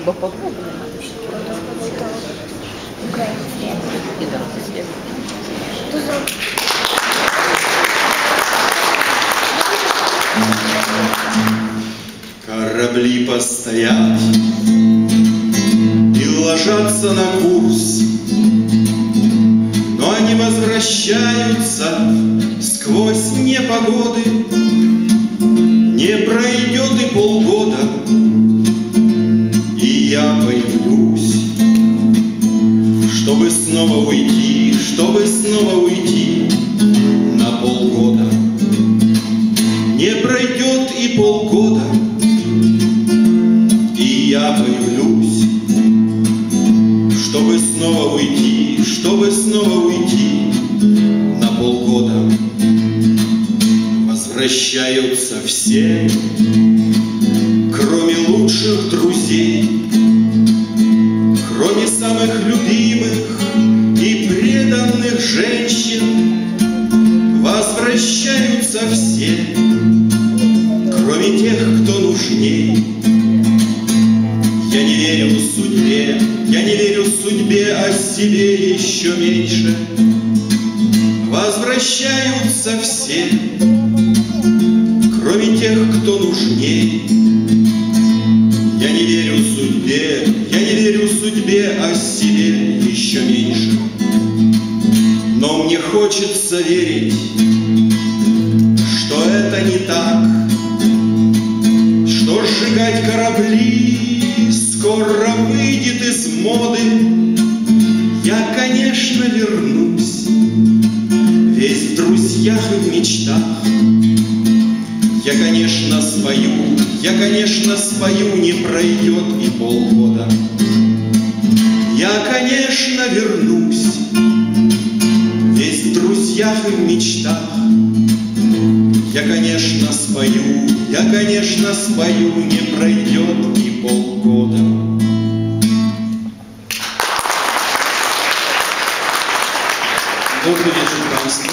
Bo podwójne ma się. Ukraińskie. I do rosyjskiego. To zrób. Корабли постоят и ложатся на курс, но они возвращаются сквозь непогоды. Не пройдет и полгода, и я появлюсь, чтобы снова уйти на полгода. Не пройдет и полгода, и я появлюсь, чтобы снова уйти на полгода. Возвращаются все, кроме лучших друзей, кроме самых любимых и преданных женщин. Возвращаются все, кроме тех, кто нужней. Я не верю судьбе, а себе еще меньше. Возвращаются все, кроме тех, кто нужней. Я не верю судьбе, а себе еще меньше. Но мне хочется верить, что это не так, что сжигать корабли скоро выйдет из моды. Я, конечно, вернусь, весь в друзьях и в мечтах. Я, конечно, спою, не пройдет и полгода. Я, конечно, вернусь, весь в друзьях и в мечтах. Я, конечно, спою, не пройдет и полгода. Dobry wieczór Państwu.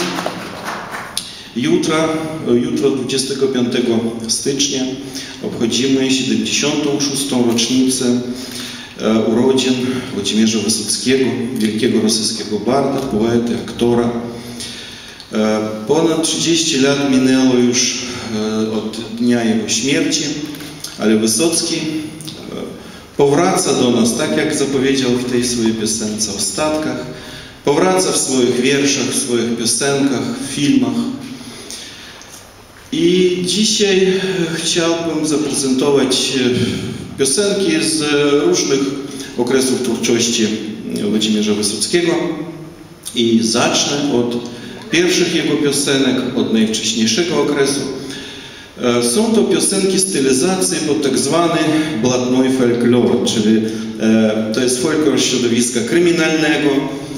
Jutro 25 stycznia obchodzimy 76. rocznicę urodzin Włodzimierza Wysockiego, wielkiego rosyjskiego barda, poety, aktora. Ponad 30 lat minęło już od dnia jego śmierci, ale Wysocki powraca do nas, tak jak zapowiedział w tej swojej piosence o statkach, powraca w swoich wierszach, w swoich piosenkach, w filmach. I dzisiaj chciałbym zaprezentować piosenki z różnych okresów twórczości Włodzimierza Wysockiego i zacznę od pierwszych jego piosenek, od najwcześniejszego okresu. Są to piosenki stylizacji pod tak zwany blatной folklor, czyli to jest folklor środowiska kryminalnego,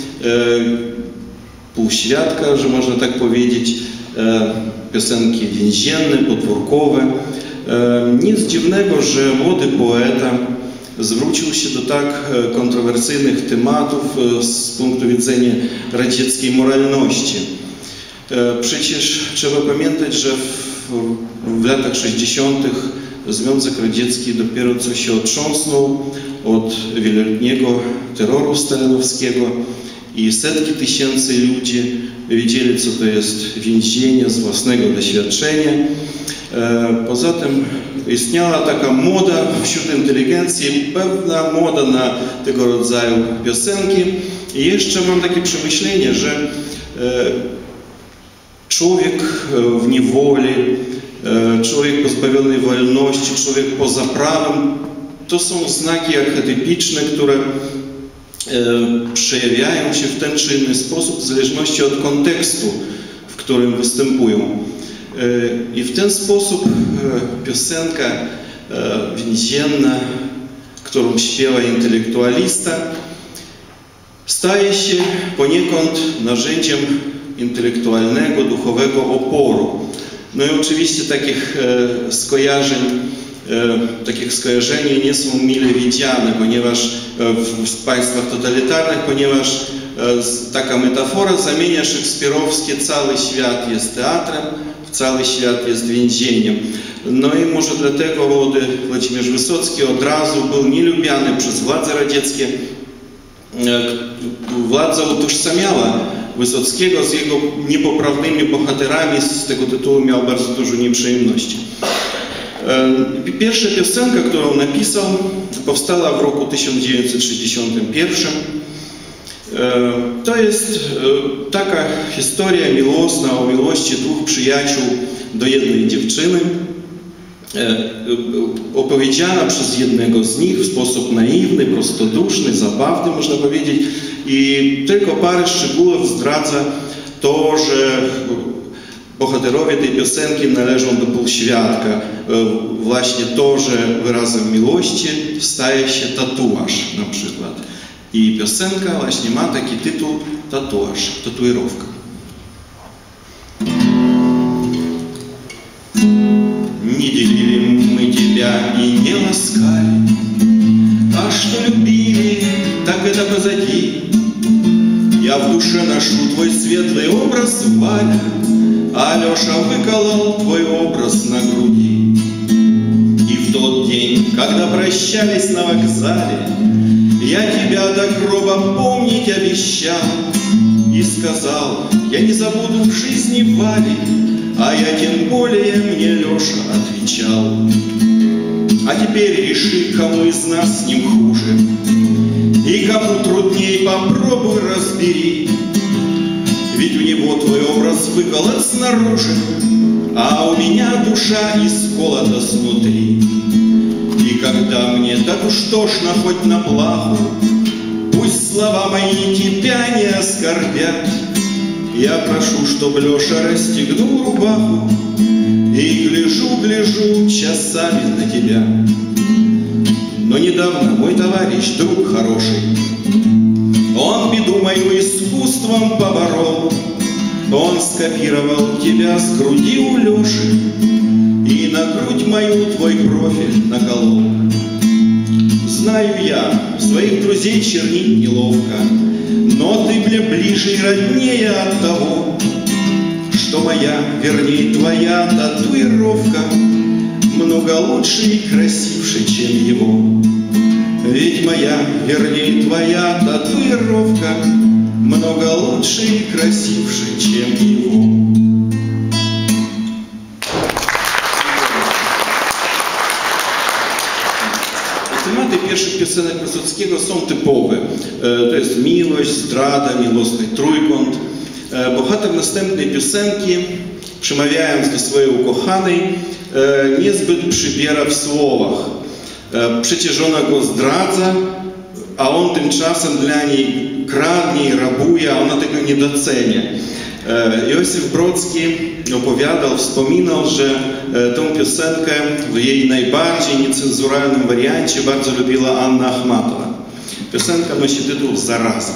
półświadka, że można tak powiedzieć, piosenki więzienne, podwórkowe. Nic dziwnego, że młody poeta zwrócił się do tak kontrowersyjnych tematów z punktu widzenia radzieckiej moralności. Przecież trzeba pamiętać, że w latach 60. Związek Radziecki dopiero co się otrząsnął od wieloletniego terroru stalinowskiego i setki tysięcy ludzi wiedzieli, co to jest więzienie z własnego doświadczenia. Poza tym istniała taka moda wśród inteligencji, pewna moda na tego rodzaju piosenki. I jeszcze mam takie przemyślenie, że człowiek w niewoli, człowiek pozbawiony wolności, człowiek poza prawem, to są znaki archetypiczne, które przejawiają się w ten czy inny sposób w zależności od kontekstu, w którym występują. I w ten sposób piosenka więzienna, którą śpiewa intelektualista, staje się poniekąd narzędziem intelektualnego, duchowego oporu. No i oczywiście takich skojarzeń nie są mile widziane, ponieważ w państwach totalitarnych, ponieważ taka metafora zamienia szekspirowskie, cały świat jest teatrem, w cały świat jest więzieniem. No i może dlatego młody Włodzimierz Wysocki od razu był nielubiany przez władze radzieckie. Władza utożsamiała Wysockiego z jego niepoprawnymi bohaterami, z tego tytułu miał bardzo dużo nieprzyjemności. Pierwsza piosenka, którą napisał, powstała w roku 1961. To jest taka historia miłosna o miłości dwóch przyjaciół do jednej dziewczyny, opowiedziana przez jednego z nich w sposób naiwny, prostoduszny, zabawny, można powiedzieć. I tylko parę szczegółów zdradza to, że bohaterowie tej piosenki należą do półświadka. Właśnie to, że wyrazem miłości staje się tatuaż na przykład. I piosenka właśnie ma taki tytuł tatuaż, tatuировка. Не делили мы тебя и не ласкали, а что любили, так это позади. Я в душе ношу твой светлый образ, Валя, а Леша выколол твой образ на груди. И в тот день, когда прощались на вокзале, я тебя до гроба помнить обещал и сказал, я не забуду в жизни Вали, а я тем более, мне Леша отвечал. А теперь реши, кому из нас с ним хуже, и кому трудней, попробуй разбери. Ведь у него твой образ выколот снаружи, а у меня душа исколота снутри. И когда мне так уж тошно хоть на плаху, пусть слова мои тебя не оскорбят. Я прошу, чтоб Леша расстегнул рубаху, и гляжу часами на тебя. Но недавно мой товарищ, друг хороший, он беду мою искусством поборол. Он скопировал тебя с груди у Леши и на грудь мою твой профиль наколол. Знаю я, своих друзей чернить неловко, но ты мне ближе и роднее от того, что моя, вернее твоя татуировка много лучше и красивше, чем его. Ведь моя, вернее твоя татуировка много лучше и красивше, чем его. Tematy pierwszych piosenek Wysockiego są typowe. To jest miłość, zdrada, miłosny trójkąt. Bohater następnej piosenki, przemawiając do swojej ukochanej, niezbyt przybiera w słowach. Przecież ona go zdradza, a on tymczasem dla niej kradnie i rabuje, a ona tego nie docenia. Józef Brodski opowiadał, wspominał, że tą piosenkę w jej najbardziej niecenzuralnym wariancie bardzo lubiła Anna Achmatowa. Piosenka nosi tytuł «Зараза».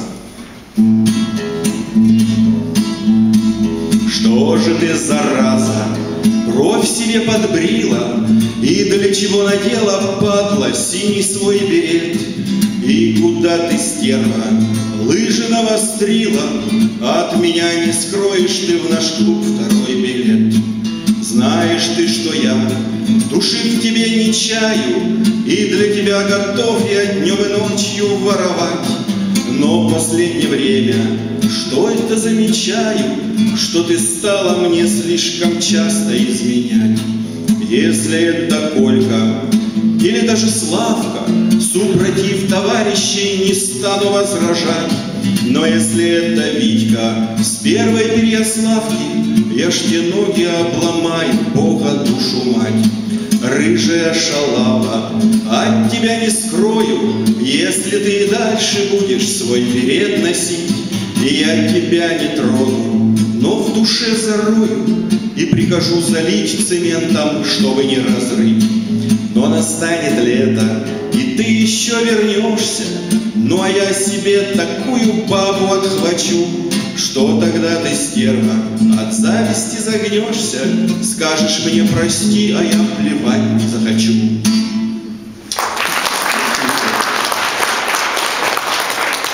Что же ты, зараза, бровь себе подбрила, и для чего надела, падла, синий свой берет? И куда ты, стерва, лыжи навострила? От меня не скроешь ты в наш клуб второй билет. Знаешь ты, что я души в тебе не чаю, и для тебя готов я днем и ночью воровать. Но в последнее время что это замечаю, что ты стала мне слишком часто изменять. Если это Колька или даже Славка, супротив товарищей не стану возражать. Но если это Витька с первой Переяславки, я ж те ноги обломаю, Бога душу мать. Рыжая шалава, от тебя не скрою, если ты и дальше будешь свой берет носить. И я тебя не трону, но в душе зарою и прикажу залить цементом, чтобы не разрыть. Но настанет лето, и ты еще вернешься, ну а я себе такую бабу отхвачу, что тогда ты, стерва, от зависти загнешься, скажешь мне прости, а я плевать не захочу.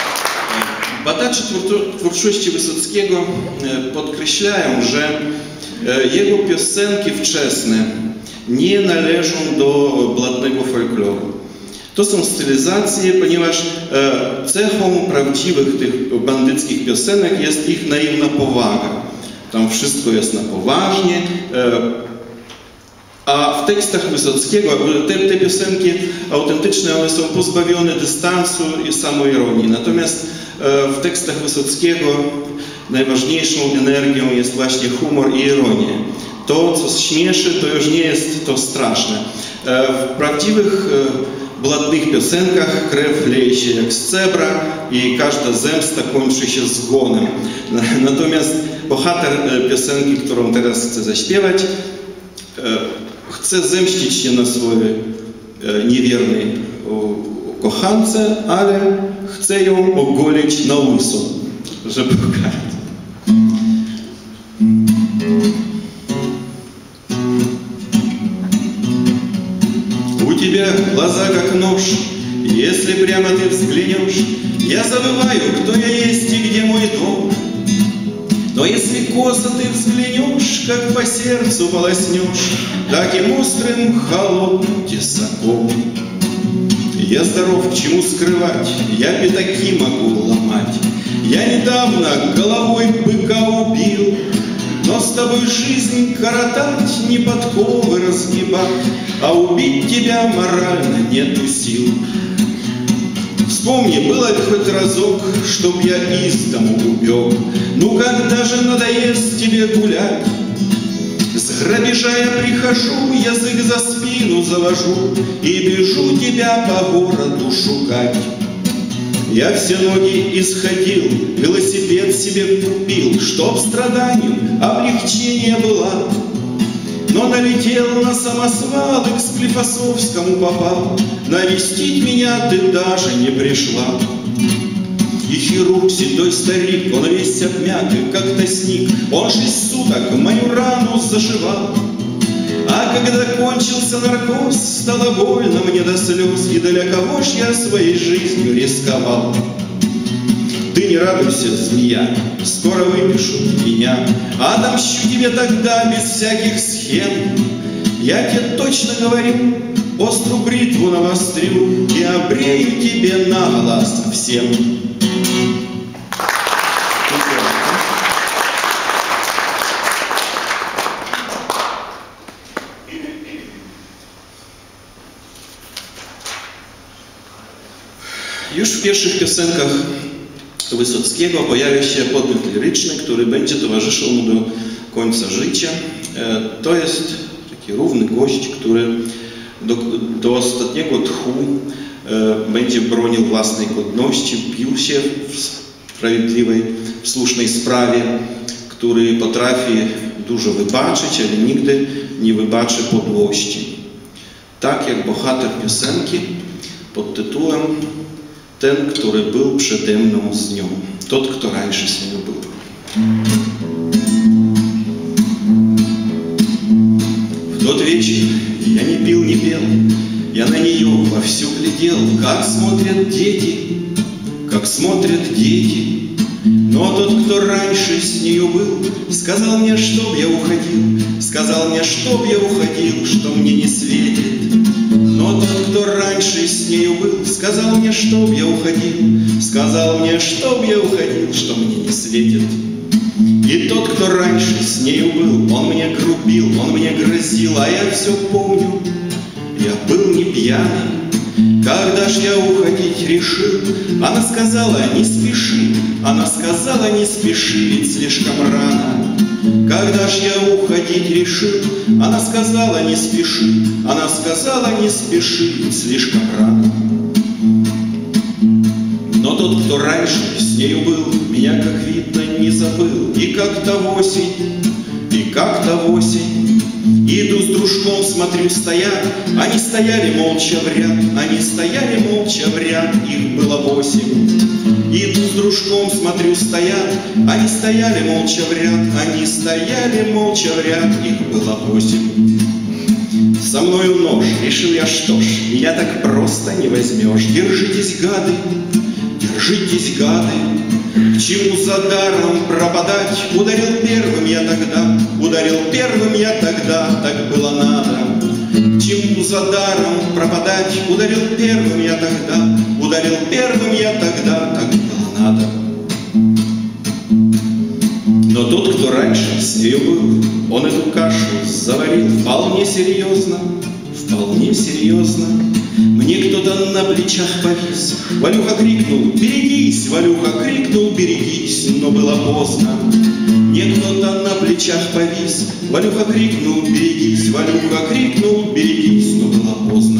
Badacze twórczości Wysockiego podkreślają, że Jego piosenki wczesne nie należą do blatnego folkloru. To są stylizacje, ponieważ cechą prawdziwych tych bandyckich piosenek jest ich naiwna powaga. Tam wszystko jest na poważnie, a w tekstach Wysockiego te piosenki autentyczne, one są pozbawione dystansu i samoironii. Natomiast w tekstach Wysockiego najważniejszą energią jest właśnie humor i ironia. To, co śmieszy, to już nie jest to straszne. W prawdziwych blatnych piosenkach krew leje się jak z cebra i każda zemsta kończy się zgonem. Natomiast bohater piosenki, którą teraz chcę zaśpiewać, chce zemścić się na swojej niewiernej kochance, ale chce ją ogolić na łyso, żeby ukarać. У тебя глаза как нож, если прямо ты взглянешь, я забываю, кто я есть и где мой дом. Но если косо ты взглянешь, как по сердцу полоснешь, таким острым холодным тесаком. Я здоров, к чему скрывать, я пятаки могу ломать. Я недавно головой быка убил, но с тобой жизнь коротать, не подковы разгибать, а убить тебя морально нету сил. Вспомни, было ли хоть разок, чтоб я из дому убег? Ну когда же надоест тебе гулять? С грабежа я прихожу, язык за спину завожу и бежу тебя по городу шукать. Я все ноги исходил, велосипед себе купил, чтоб страданию облегчение была. Но налетел на самосвал и к Склифосовскому попал. Навестить меня ты даже не пришла. И хирург, седой старик, он весь обмякый, как тростник. Он 6 суток мою рану зашивал. А когда кончился наркоз, стало больно мне до слез. И для кого ж я своей жизнью рисковал? Ты не радуйся, змея, скоро выпишут меня. Отомщу тебе тогда без всяких схем. Я тебе точно говорю, острую бритву навострю и обрею тебе наголо совсем. Już w pierwszych piosenkach Wysockiego pojawia się podmiot liryczny, który będzie towarzyszył mu do końca życia. To jest taki równy gość, który do ostatniego tchu będzie bronił własnej godności, bił się w sprawiedliwej, w słusznej sprawie, który potrafi dużo wybaczyć, ale nigdy nie wybaczy podłości. Tak jak bohater piosenki pod tytułem Ten, który był przede mną z nią. Тот, кто раньше с ней был. В тот вечер я не пил, не пел, я на нее вовсю глядел, как смотрят дети, как смотрят дети. Но тот, кто раньше с нею был, сказал мне, чтоб я уходил, сказал мне, чтоб я уходил, что мне не светит. Но тот, кто раньше с нею был, сказал мне, чтоб я уходил, сказал мне, чтоб я уходил, что мне не светит. И тот, кто раньше с нею был, он мне грубил, он мне грозил, а я все помню, я был не пьяный. Когда ж я уходить решил, она сказала, не спеши, она сказала, не спеши, ведь слишком рано. Когда ж я уходить решил, она сказала, не спеши, она сказала, не спеши, ведь слишком рано. Но тот, кто раньше с нею был, меня, как видно, не забыл. И как-то в осень, и как-то в осень, иду с дружком, смотрю, стоят, они стояли молча в ряд, они стояли молча в ряд, их было 8. Иду с дружком, смотрю, стоят, они стояли молча в ряд, они стояли молча в ряд, их было 8. Со мною нож, решил я, что ж, меня так просто не возьмешь. Держитесь, гады, держитесь, гады, К чему за даром пропадать? Ударил первым я тогда, ударил первым я тогда, так было надо. К чему за даром пропадать? Ударил первым я тогда, ударил первым я тогда, так было надо. Но тот, кто раньше с нею был, он эту кашу заварил вполне серьезно, вполне серьезно. Мне кто-то на плечах повис, Валюха крикнул: берегись, Валюха крикнул: берегись, но было поздно. Мне кто-то на плечах повис, Валюха крикнул: берегись, Валюха крикнул: берегись, но было поздно.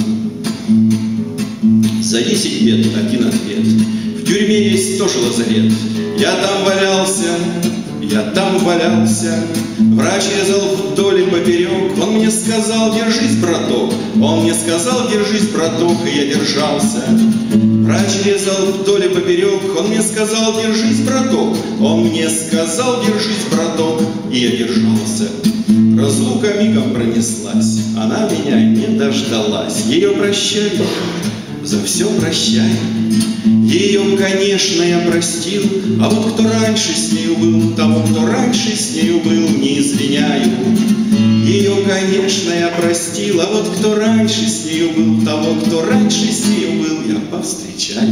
За 10 лет один ответ: в тюрьме есть тоже лазарет. Я там валялся, я там валялся. Врач резал вдоль и поперек. Он мне сказал: держись, браток. Он мне сказал: держись, браток. И я держался. Врач резал вдоль и поперек. Он мне сказал: держись, браток. Он мне сказал: держись, браток. И я держался. Разлука мигом пронеслась. Она меня не дождалась. Ее прощай, за все прощай. Ее, конечно, я простил, а вот кто раньше с нею был, того, кто раньше с нею был, не извиняю. Ее, конечно, я простил, а вот кто раньше с нею был, того, кто раньше с нею был, я повстречаю.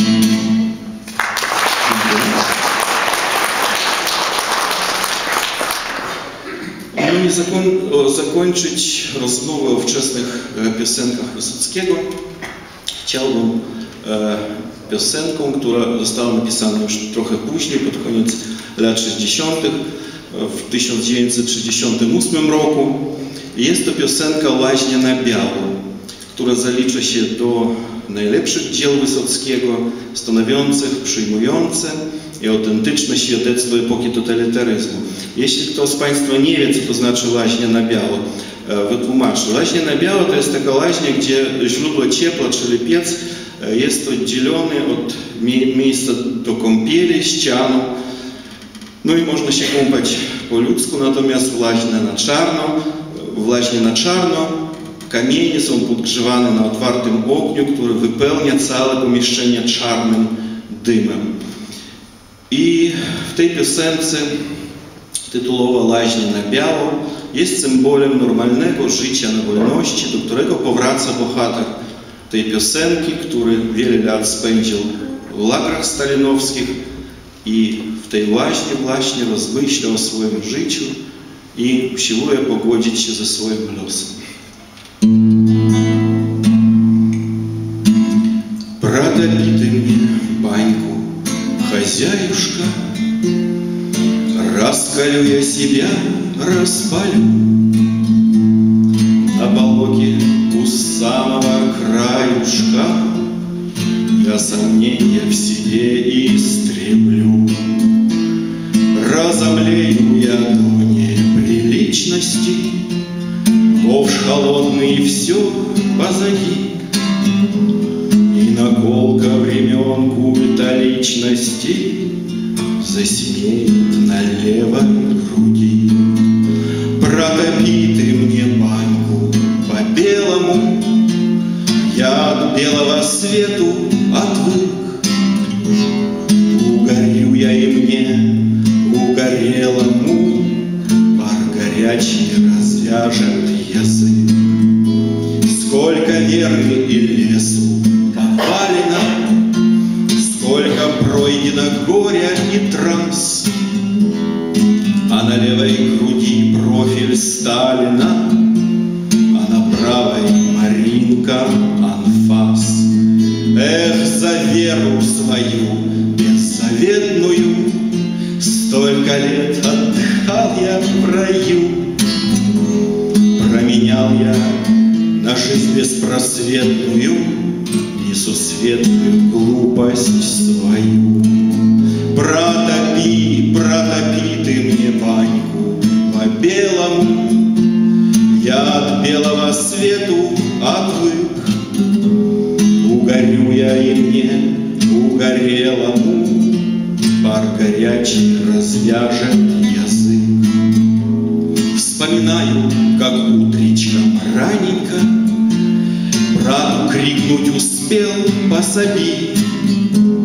Ну i zakończyć rozmowę o wczesnych piosenkach Wysockiego chciałbym piosenką, która została napisana już trochę później, pod koniec lat 60. w 1968 roku. Jest to piosenka Łaźnia na biało, która zalicza się do najlepszych dzieł Wysockiego, stanowiących przyjmujące i autentyczne świadectwo epoki totalitaryzmu. Jeśli ktoś z Państwa nie wie, co to znaczy łaźnia na biało, wytłumaczę. Łaźnia na biało to jest taka łaźnia, gdzie źródło ciepła, czyli piec, jest oddzielony od miejsca do kąpieli, ścianą. No i można się kąpać po ludzku, natomiast w łaźni na czarno kamienie są podgrzewane na otwartym ogniu, który wypełnia całe pomieszczenie czarnym dymem. I w tej piosence tytułowa Łaźnia na biało jest symbolem normalnego życia na wolności, do którego powraca bohater tej piosenki, który wiele lat spędził w lagrach stalinowskich i w tej łaźni właśnie rozmyśla o swoim życiu i usiłuje pogodzić się ze swoim losem. Протопи ты мне баньку, хозяюшка, раскалю я себя, распалю. На полоке у самого краюшка я сомнения в себе истреблю. Разомлею я до неприличности, ковш холодный и все позади. И наколка времен культа личности засинеет на левой груди. Протопи ты мне баньку по-белому, я от белого свету отвык. Угорю я и мне, угорелому, пар горячий развяжет язык. Сколько веры и лесу повалено, сколько пройдено горя и трасс, а на левой груди профиль Сталина, а на правой Маринка анфас. Эх, за веру свою беззаветную столько лет отдыхал я в раю. Променял я на жизнь беспросветную, несусветную глупость свою. Протопи, протопи ты мне баньку по-белому, я от белого свету отвык. Угорю я и мне, угорелому, пар горячий развяжет язык. Вспоминаю, как утречком раненько брату крикнуть успел: пособи.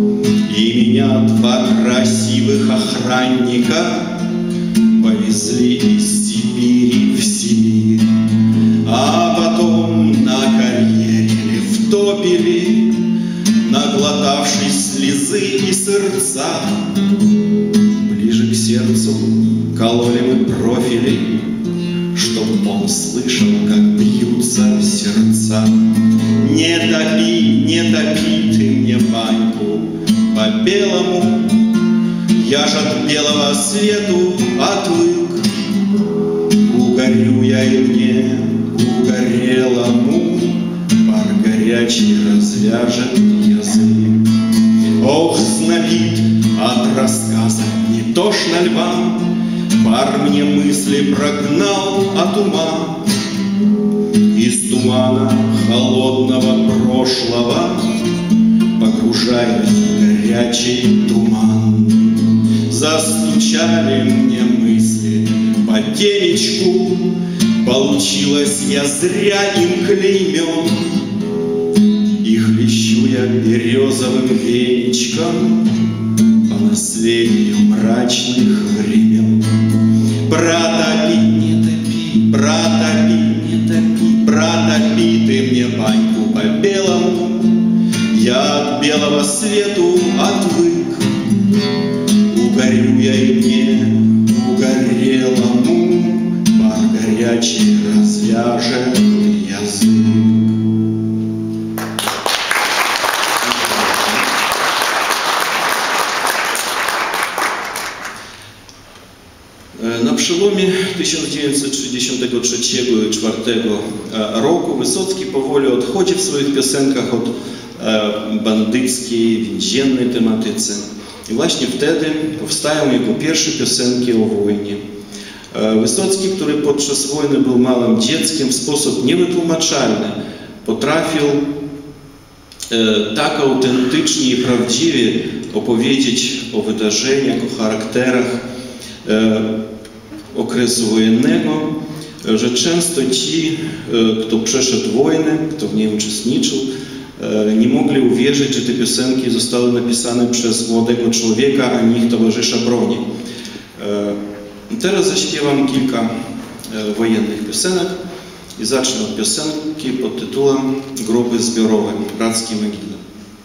И меня два красивых охранника повезли из Сибири в Сибирь, а потом на карьере втопили, наглотавшись слезы и сырца. Ближе к сердцу кололи мы профили, чтоб он слышал, как бьются сердца. Не топи ты мне баньку по-белому, я ж от белого свету отвык. Угорю я и мне, угорелому, пар горячий развяжет язык. Ох, знобит от рассказа не тошно львам, пар мне мысли прогнал от ума. Из тумана холодного прошлого погружаюсь в горячий туман. Застучали мне мысли по темечку, получилось я зря им клеймен. И хлещу я березовым веничком по наследию мрачных времен. Протопи, не топи, протопи, не топи, протопи ты мне баньку по-белому, я от белого свету отвык. Угорю я и мне, угорелому, пар горячий развяжет язык. Na przełomie 1963 i 1964 roku Wysocki powoli odchodzi w swoich piosenkach od bandyckiej, więziennej tematyce. I właśnie wtedy powstają jego pierwsze piosenki o wojnie. Wysocki, który podczas wojny był małym dzieckiem, w sposób niewytłumaczalny potrafił tak autentycznie i prawdziwie opowiedzieć o wydarzeniach, o charakterach okresu wojennego, że często ci, kto przeszedł wojnę, kto w niej uczestniczył, nie mogli uwierzyć, że te piosenki zostały napisane przez młodego człowieka, a nie ich towarzysza broni. Teraz zaśpiewam kilka wojennych piosenek i zacznę od piosenki pod tytułem Groby zbiorowe, bratskiej mogile.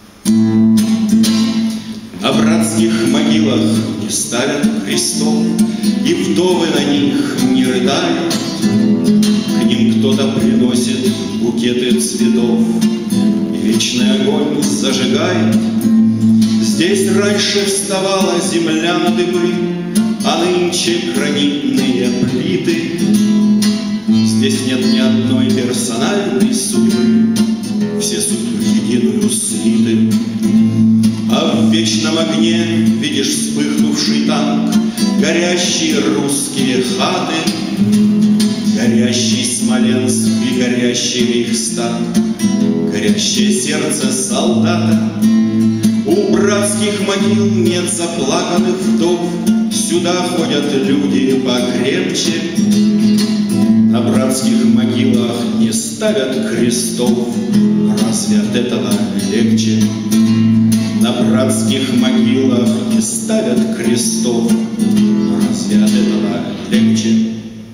На братских могилах не ставят крестов, и вдовы на них не рыдают. К ним кто-то приносит букеты цветов и вечный огонь зажигает. Здесь раньше вставала земля на дыбы, а нынче гранитные плиты. Здесь нет ни одной персональной судьбы, все судьбы в единую слиты. А в вечном огне видишь вспыхнувший танк, горящие русские хаты, горящий Смоленск и горящий Рейхстаг, горящее сердце солдата. У братских могил нет заплаканных вдов, сюда ходят люди покрепче. На братских могилах не ставят крестов, разве от этого легче? На братских могилах не ставят крестов, разве от этого легче?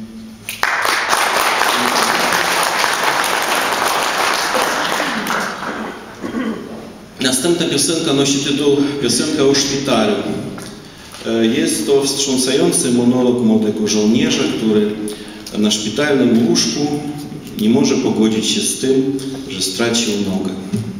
Następna piosenka nosi tytuł Piosenka o szpitalu. Jest to wstrząsający monolog młodego żołnierza, który na szpitalnym łóżku nie może pogodzić się z tym, że stracił nogę.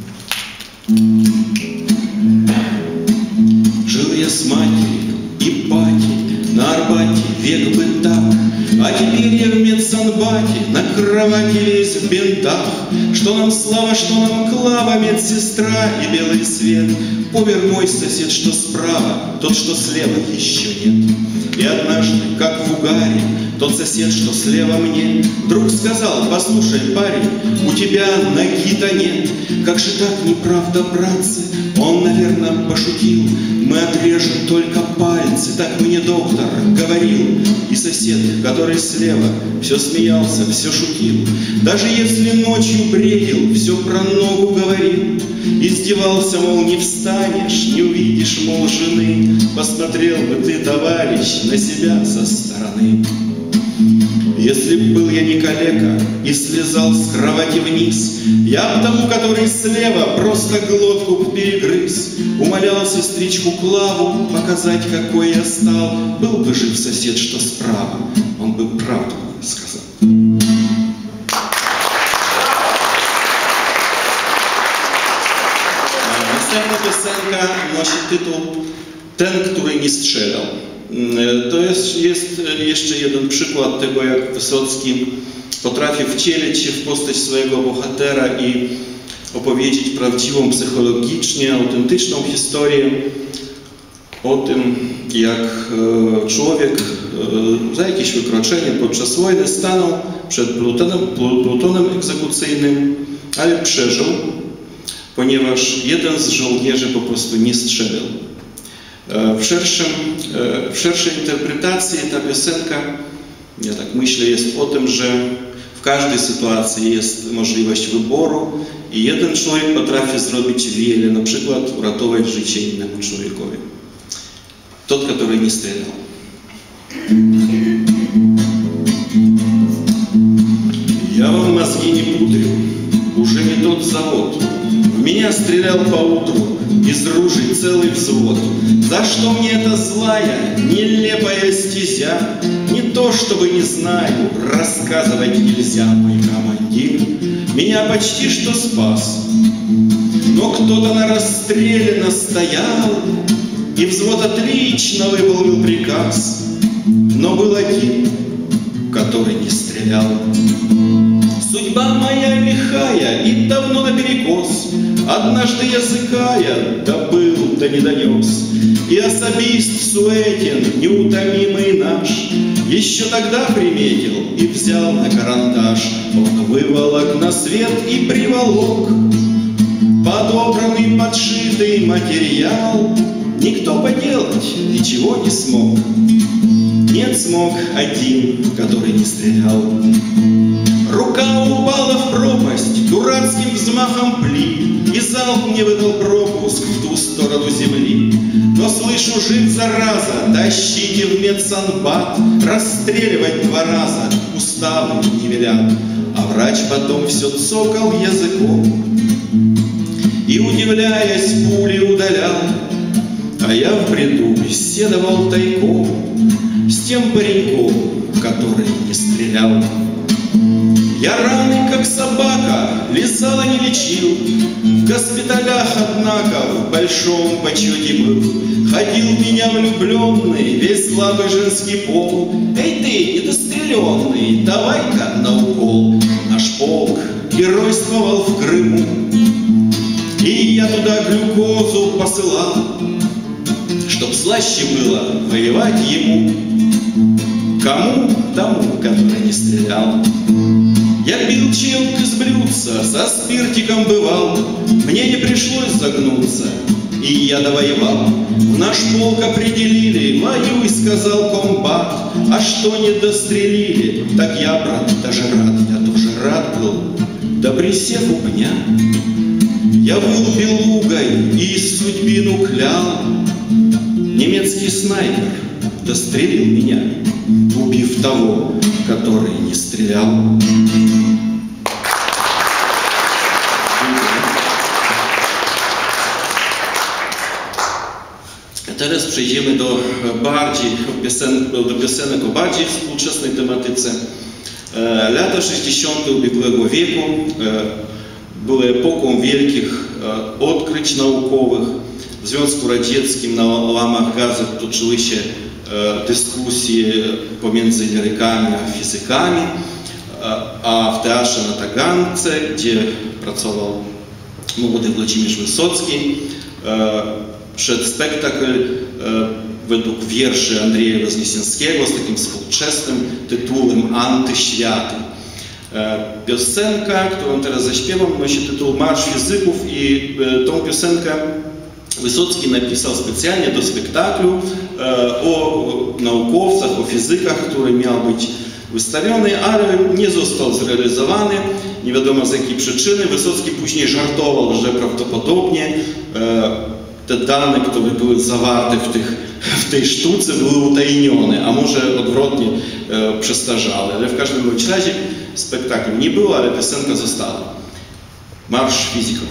Жил я с матерью и батей на Арбате, век бы так, а теперь я в медсанбате, на кровати весь в бинтах. Что нам слава, что нам клава, медсестра и белый свет. Помер мой сосед, что справа, тот, что слева, еще нет. И однажды, как в угаре, тот сосед, что слева мне, вдруг сказал: послушай, парень, у тебя ноги-то нет. Как же так, неправда, братцы? Он, наверное, пошутил. Мы отрежем только пальцы, так мне доктор говорил. И сосед, который слева, все смеялся, все шутил. Даже если ночью бредил, все про ногу говорил. Издевался, мол, не встанешь, не увидишь, мол, жены. Посмотрел бы ты, товарищ, на себя со стороны. Если б был я не калека и слезал с кровати вниз, я б тому, который слева, просто глотку б перегрыз. Умолял сестричку Клаву показать, какой я стал. Был бы жив сосед, что справа, он бы правду сказал. Następna piosenka nosi tytuł Ten, który nie strzelał. To jest jeszcze jeden przykład tego, jak Wysocki potrafi wcielić się w postać swojego bohatera i opowiedzieć prawdziwą, psychologicznie autentyczną historię o tym, jak człowiek za jakieś wykroczenie podczas wojny stanął przed plutonem egzekucyjnym, ale przeżył, ponieważ jeden z żołnierzy po prostu nie strzelał. W szerszej interpretacji ta piosenka, ja tak myślę, jest o tym, że w każdej sytuacji jest możliwość wyboru i jeden człowiek potrafi zrobić wiele, na przykład uratować życie innemu człowiekowi. Тот, который не стрелял. Я вам мозги не пудрю, уже не тот завод. В меня стрелял поутру из ружей целый взвод. За что мне эта злая, нелепая стезя? Не то, чтобы не знаю, рассказывать нельзя. Мой командир меня почти что спас, но кто-то на расстреле настоял, и взвод отлично выполнил приказ. Но был один, который не стрелял. Судьба моя лихая и давно наперекос. Однажды языка я добыл, да не донес. И особист Суэтин, неутомимый наш, еще тогда приметил и взял на карандаш. Он выволок на свет и приволок подобранный, подшитый материал. Никто поделать ничего не смог. Нет, смог один, который не стрелял. Рука упала в пропасть дурацким взмахом пли, и залп мне выдал пропуск в ту сторону земли. Но слышу, жив зараза, тащите в медсанбат, расстреливать 2 раза уставы не велят. А врач потом все цокал языком и, удивляясь, пули удалял. А я в бреду беседовал тайком с тем пареньком, который не стрелял. Я раны, как собака, лизал и не лечил. В госпиталях, однако, в большом почете был. Ходил меня влюбленный, весь слабый женский пол. Эй ты, недостреленный, давай-ка на укол. Наш полк геройствовал в Крыму, и я туда глюкозу посылал, чтоб слаще было воевать ему. Кому? Тому, который не стрелял. Я пил чилк из блюдца, со спиртиком бывал. Мне не пришлось загнуться, и я довоевал. В наш полк определили, воюй, сказал комбат. А что не дострелили, так я, брат, даже рад. Я тоже рад был, да присев у пня, я был белугой и судьбину клял. Немецкий снайпер дострелил меня, убив того, который не стрелял. Teraz przejdziemy do piosenek o bardziej współczesnej tematyce. Lata 60. ubiegłego wieku były epoką wielkich odkryć naukowych. W Związku Radzieckim na łamach gazet toczyły się dyskusje pomiędzy lirykami a fizykami, a w Teatrze na Tagance, gdzie pracował młody Włodzimierz Wysocki, przed spektakl według wierszy Andrzeja Woznesienskiego z takim współczesnym tytułem Antyświaty. Piosenka, którą teraz zaśpiewam, nosi tytuł Marsz Fizyków i tą piosenkę Wysocki napisał specjalnie do spektaklu o naukowcach, o fizykach, który miał być wystawiony, ale nie został zrealizowany. Nie wiadomo z jakiej przyczyny. Wysocki później żartował, że prawdopodobnie te dane, które były zawarte w tej sztuce, były utajnione, a może odwrotnie przestarzałe. Ale w każdym razie spektaklu nie było, ale piosenka została. Marsz физиков.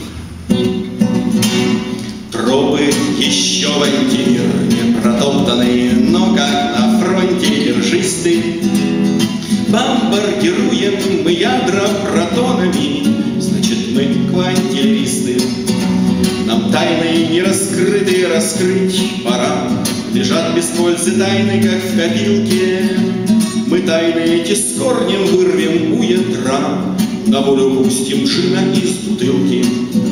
Тропы еще в антимир не протоптаны, но как на фронте держись ты. Бомбардируем мы ядра протонами, значит мы квантилисты. Нам тайны не раскрытые раскрыть пора, лежат без пользы тайны, как в копилке. Мы тайны эти с корнем вырвем у ядра, на волю пустим джина из бутылки.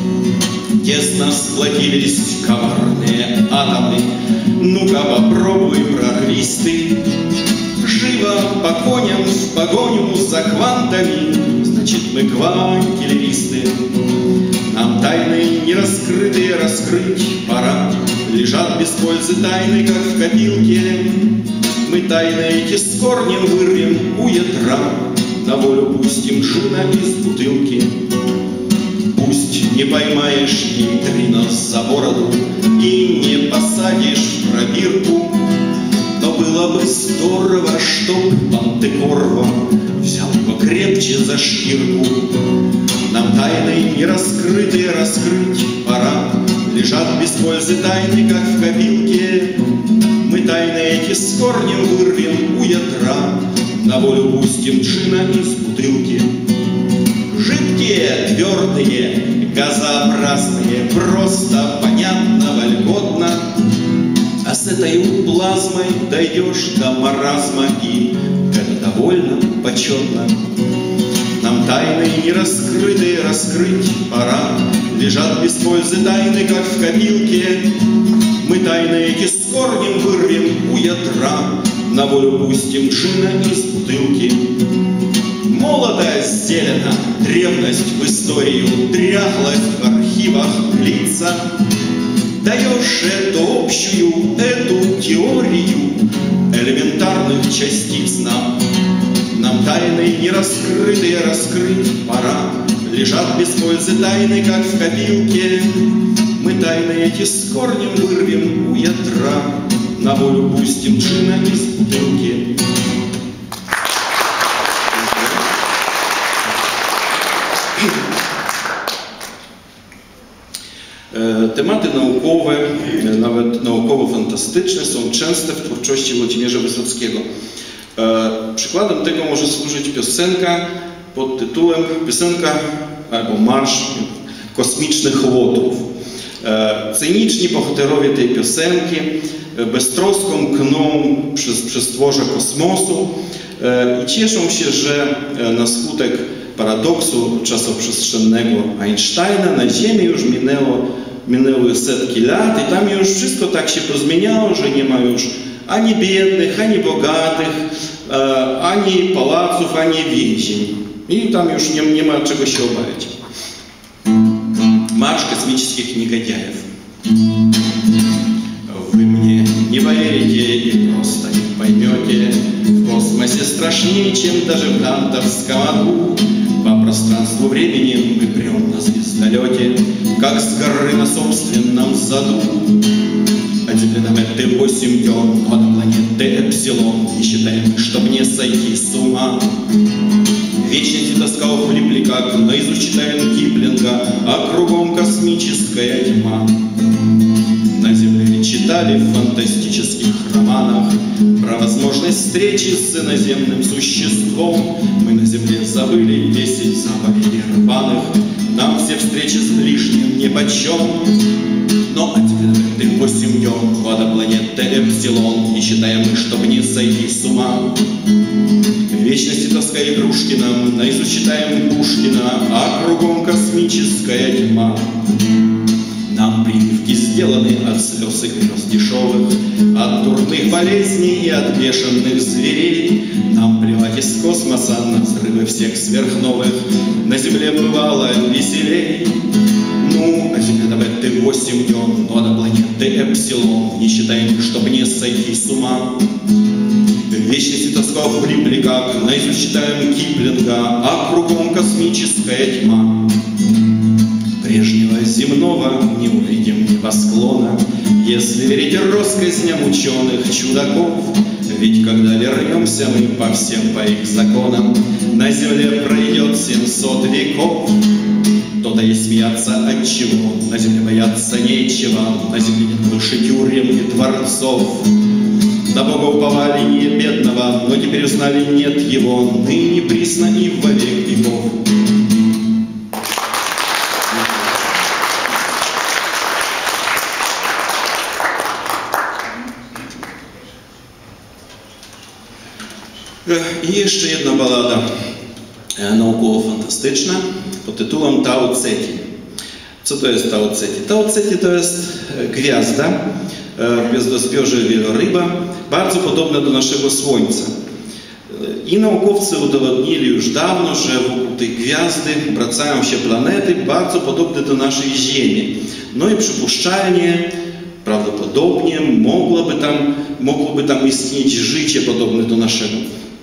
Тесно сплотились коварные атомы, ну-ка попробуй, прорвись ты. Живо по коням в погоню за квантами, значит мы квантилисты. Нам тайны не раскрытые раскрыть пора, лежат без пользы тайны, как в копилке. Мы тайны эти с корнем вырвем у ядра, на волю пустим джина из бутылки. Пусть не поймаешь нейтрино за бороду и не посадишь в пробирку, но было бы здорово, чтоб Пантекорво взял его крепче за шкирку. Нам тайны не раскрытые раскрыть пора, лежат без пользы тайны, как в копилке. Мы тайны эти с корнем вырвем у ядра, на волю пустим джина из бутылки. Жидкие, твердые, газообразные, просто, понятно, вольготно. А с этой плазмой дойдешь до маразма, и это довольно почетно. Нам тайны не раскрытые раскрыть пора, лежат без пользы тайны, как в копилке. Мы тайны эти с корнем вырвем у ядра, на волю пустим джина из бутылки. Молодость зелена, древность в историю, дряхлость в архивах длится. Даешь эту общую, эту теорию элементарных частиц нам. Нам тайны не раскрытые раскрыть пора, лежат без пользы тайны, как в копилке. Мы тайны эти с корнем вырвем у ядра, на волю пустим джина из бутылки. Tematy naukowe, nawet naukowo-fantastyczne, są częste w twórczości Włodzimierza Wysockiego. Przykładem tego może służyć piosenka pod tytułem albo marsz kosmicznych łotów. Cyniczni bohaterowie tej piosenki beztroską kną przez przestworze kosmosu i cieszą się, że na skutek paradoksu czasoprzestrzennego Einsteina na Ziemi już minęły setki lat i tam już wszystko tak się pozmieniało, że nie ma już ani biednych, ani bogatych, ani pałaców, ani więzień. I tam już nie ma czego się obawiać. Марш космических негодяев. Вы мне не поверите и просто не поймете, в космосе страшнее, чем даже в дантовском аду. По пространству времени мы прем на звездолете, как с горы на собственном заду. А теперь нам это 8 дён от планеты Эпсилон, не считаем, чтоб не сойти с ума. Вечности тоска ухлипли, как наизусть читаем Киплинга, а кругом космическая тьма. На Земле читали в фантастических романах про возможность встречи с иноземным существом. Мы на Земле забыли 10 заповедей рваных, нам все встречи с ближним нипочем. Но от теперь 8 дён до планеты Эпсилон, не считаем мы, чтоб не сойти с ума. В вечности тоска Игрушкина, наизусть читаем Пушкина, а кругом космическая тьма. Нам прививки сделаны от слез и грез дешевых, от дурных болезней и от бешеных зверей. Нам плевать из космоса на взрывы всех сверхновых, на Земле бывало веселей. Ну, а теперь давайте 8 дён до планеты Эпсилон, не считаем, чтоб не сойти с ума. В вечности тоска влипли, как наизусть читаем Киплинга, а кругом космическая тьма. Прежнего земного не увидим небосклона, если верить россказням ученых чудаков. Ведь когда вернемся мы по всем по их законам, на земле пройдет 700 веков. То-то и смеяться от чего, на земле бояться нечего, на земле нет больше тюрем и дворцов. На Бога уповали не бедного, но теперь узнали нет его, ныне присно и во век веков. I jeszcze jedna balada naukowo-fantastyczna pod tytułem Tau Ceti. Co to jest Tau Ceti? Tau Ceti to jest gwiazda w gwiazdozbiorze wieloryba, bardzo podobna do naszego Słońca. I naukowcy udowodnili już dawno, że wokół tej gwiazdy obracają się planety bardzo podobne do naszej Ziemi. No i przypuszczalnie, prawdopodobnie mogłoby tam istnieć życie podobne do naszego.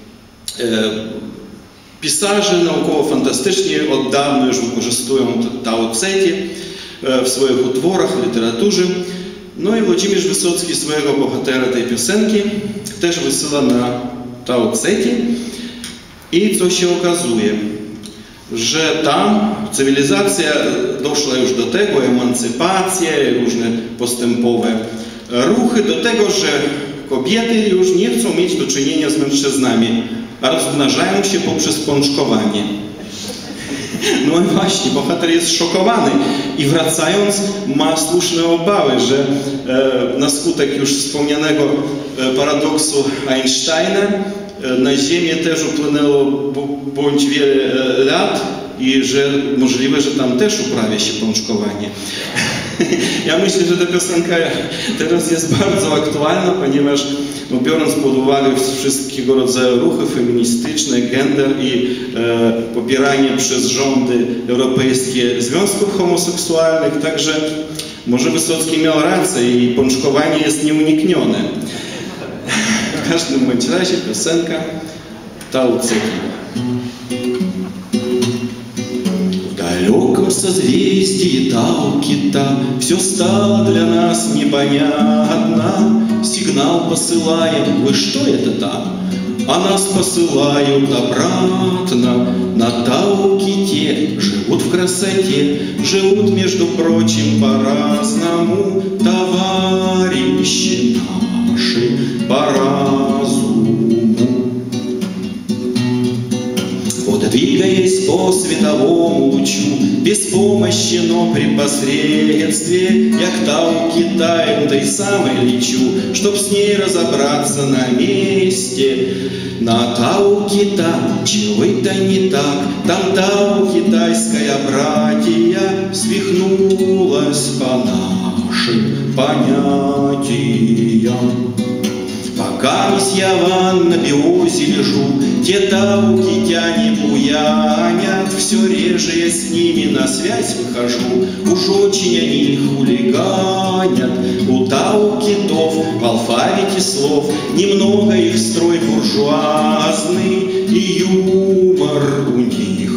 Pisarze naukowo-fantastyczni od dawna już wykorzystują Tau Ceti w swoich utworach, literaturze. No i Włodzimierz Wysocki swojego bohatera tej piosenki też wysyła na Tau Ceti. I co się okazuje, że tam cywilizacja doszła już do tego, emancypacja, różne postępowe ruchy, do tego, że kobiety już nie chcą mieć do czynienia z mężczyznami, a rozmnażają się poprzez pączkowanie. No i właśnie, bohater jest szokowany i wracając ma słuszne obawy, że na skutek już wspomnianego paradoksu Einsteina na Ziemię też upłynęło bądź wiele lat i że możliwe, że tam też uprawia się pączkowanie. Ja myślę, że ta piosenka teraz jest bardzo aktualna, ponieważ no, biorąc pod uwagę wszystkiego rodzaju ruchy feministyczne, gender i popieranie przez rządy europejskie związków homoseksualnych, także może Wysocki miał rację i pączkowanie jest nieuniknione. W każdym bądź razie piosenka Tau Ceti. В далеком созвездии Тау Кита все стало для нас непонятно. Сигнал посылаем, вы что это там? А нас посылают обратно. На Тау Ките живут в красоте, живут, между прочим, по-разному товарищи наши по разуму. Вот двигаясь по световому лучу, без помощи, но при посредстве, я к Тау Китаю той самой лечу, чтоб с ней разобраться на месте. На Тау Кита чего это не так, там Тау китайская братья свихнулась по нашим понятиям. Пока я ван на биозе лежу, те Тау китяне буянят, все реже я с ними на связь выхожу, уж очень они хулиганят. У Тау китов в алфавите слов немного, их строй буржуазный, и юмор у них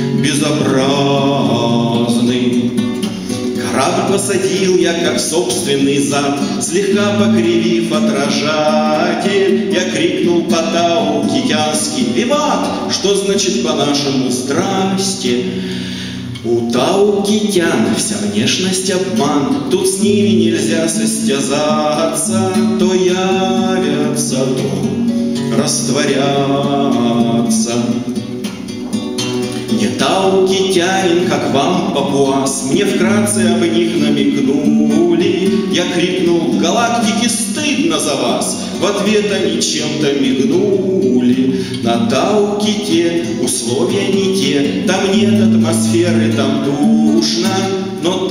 безобразный. Корабль посадил я, как собственный зад, слегка покривив отражатель. Я крикнул по-тау-китянски «Виват!», что значит по-нашему «Здрасте!». У тау-китян вся внешность обман, тут с ними нельзя состязаться. То явятся, то растворятся. Не тау-китянин, как вам, папуас, мне вкратце об них намекнули. Я крикнул «Галактики, стыдно за вас!», в ответ они чем-то мигнули. На Тау-Ките условия не те, там нет атмосферы, там душно, но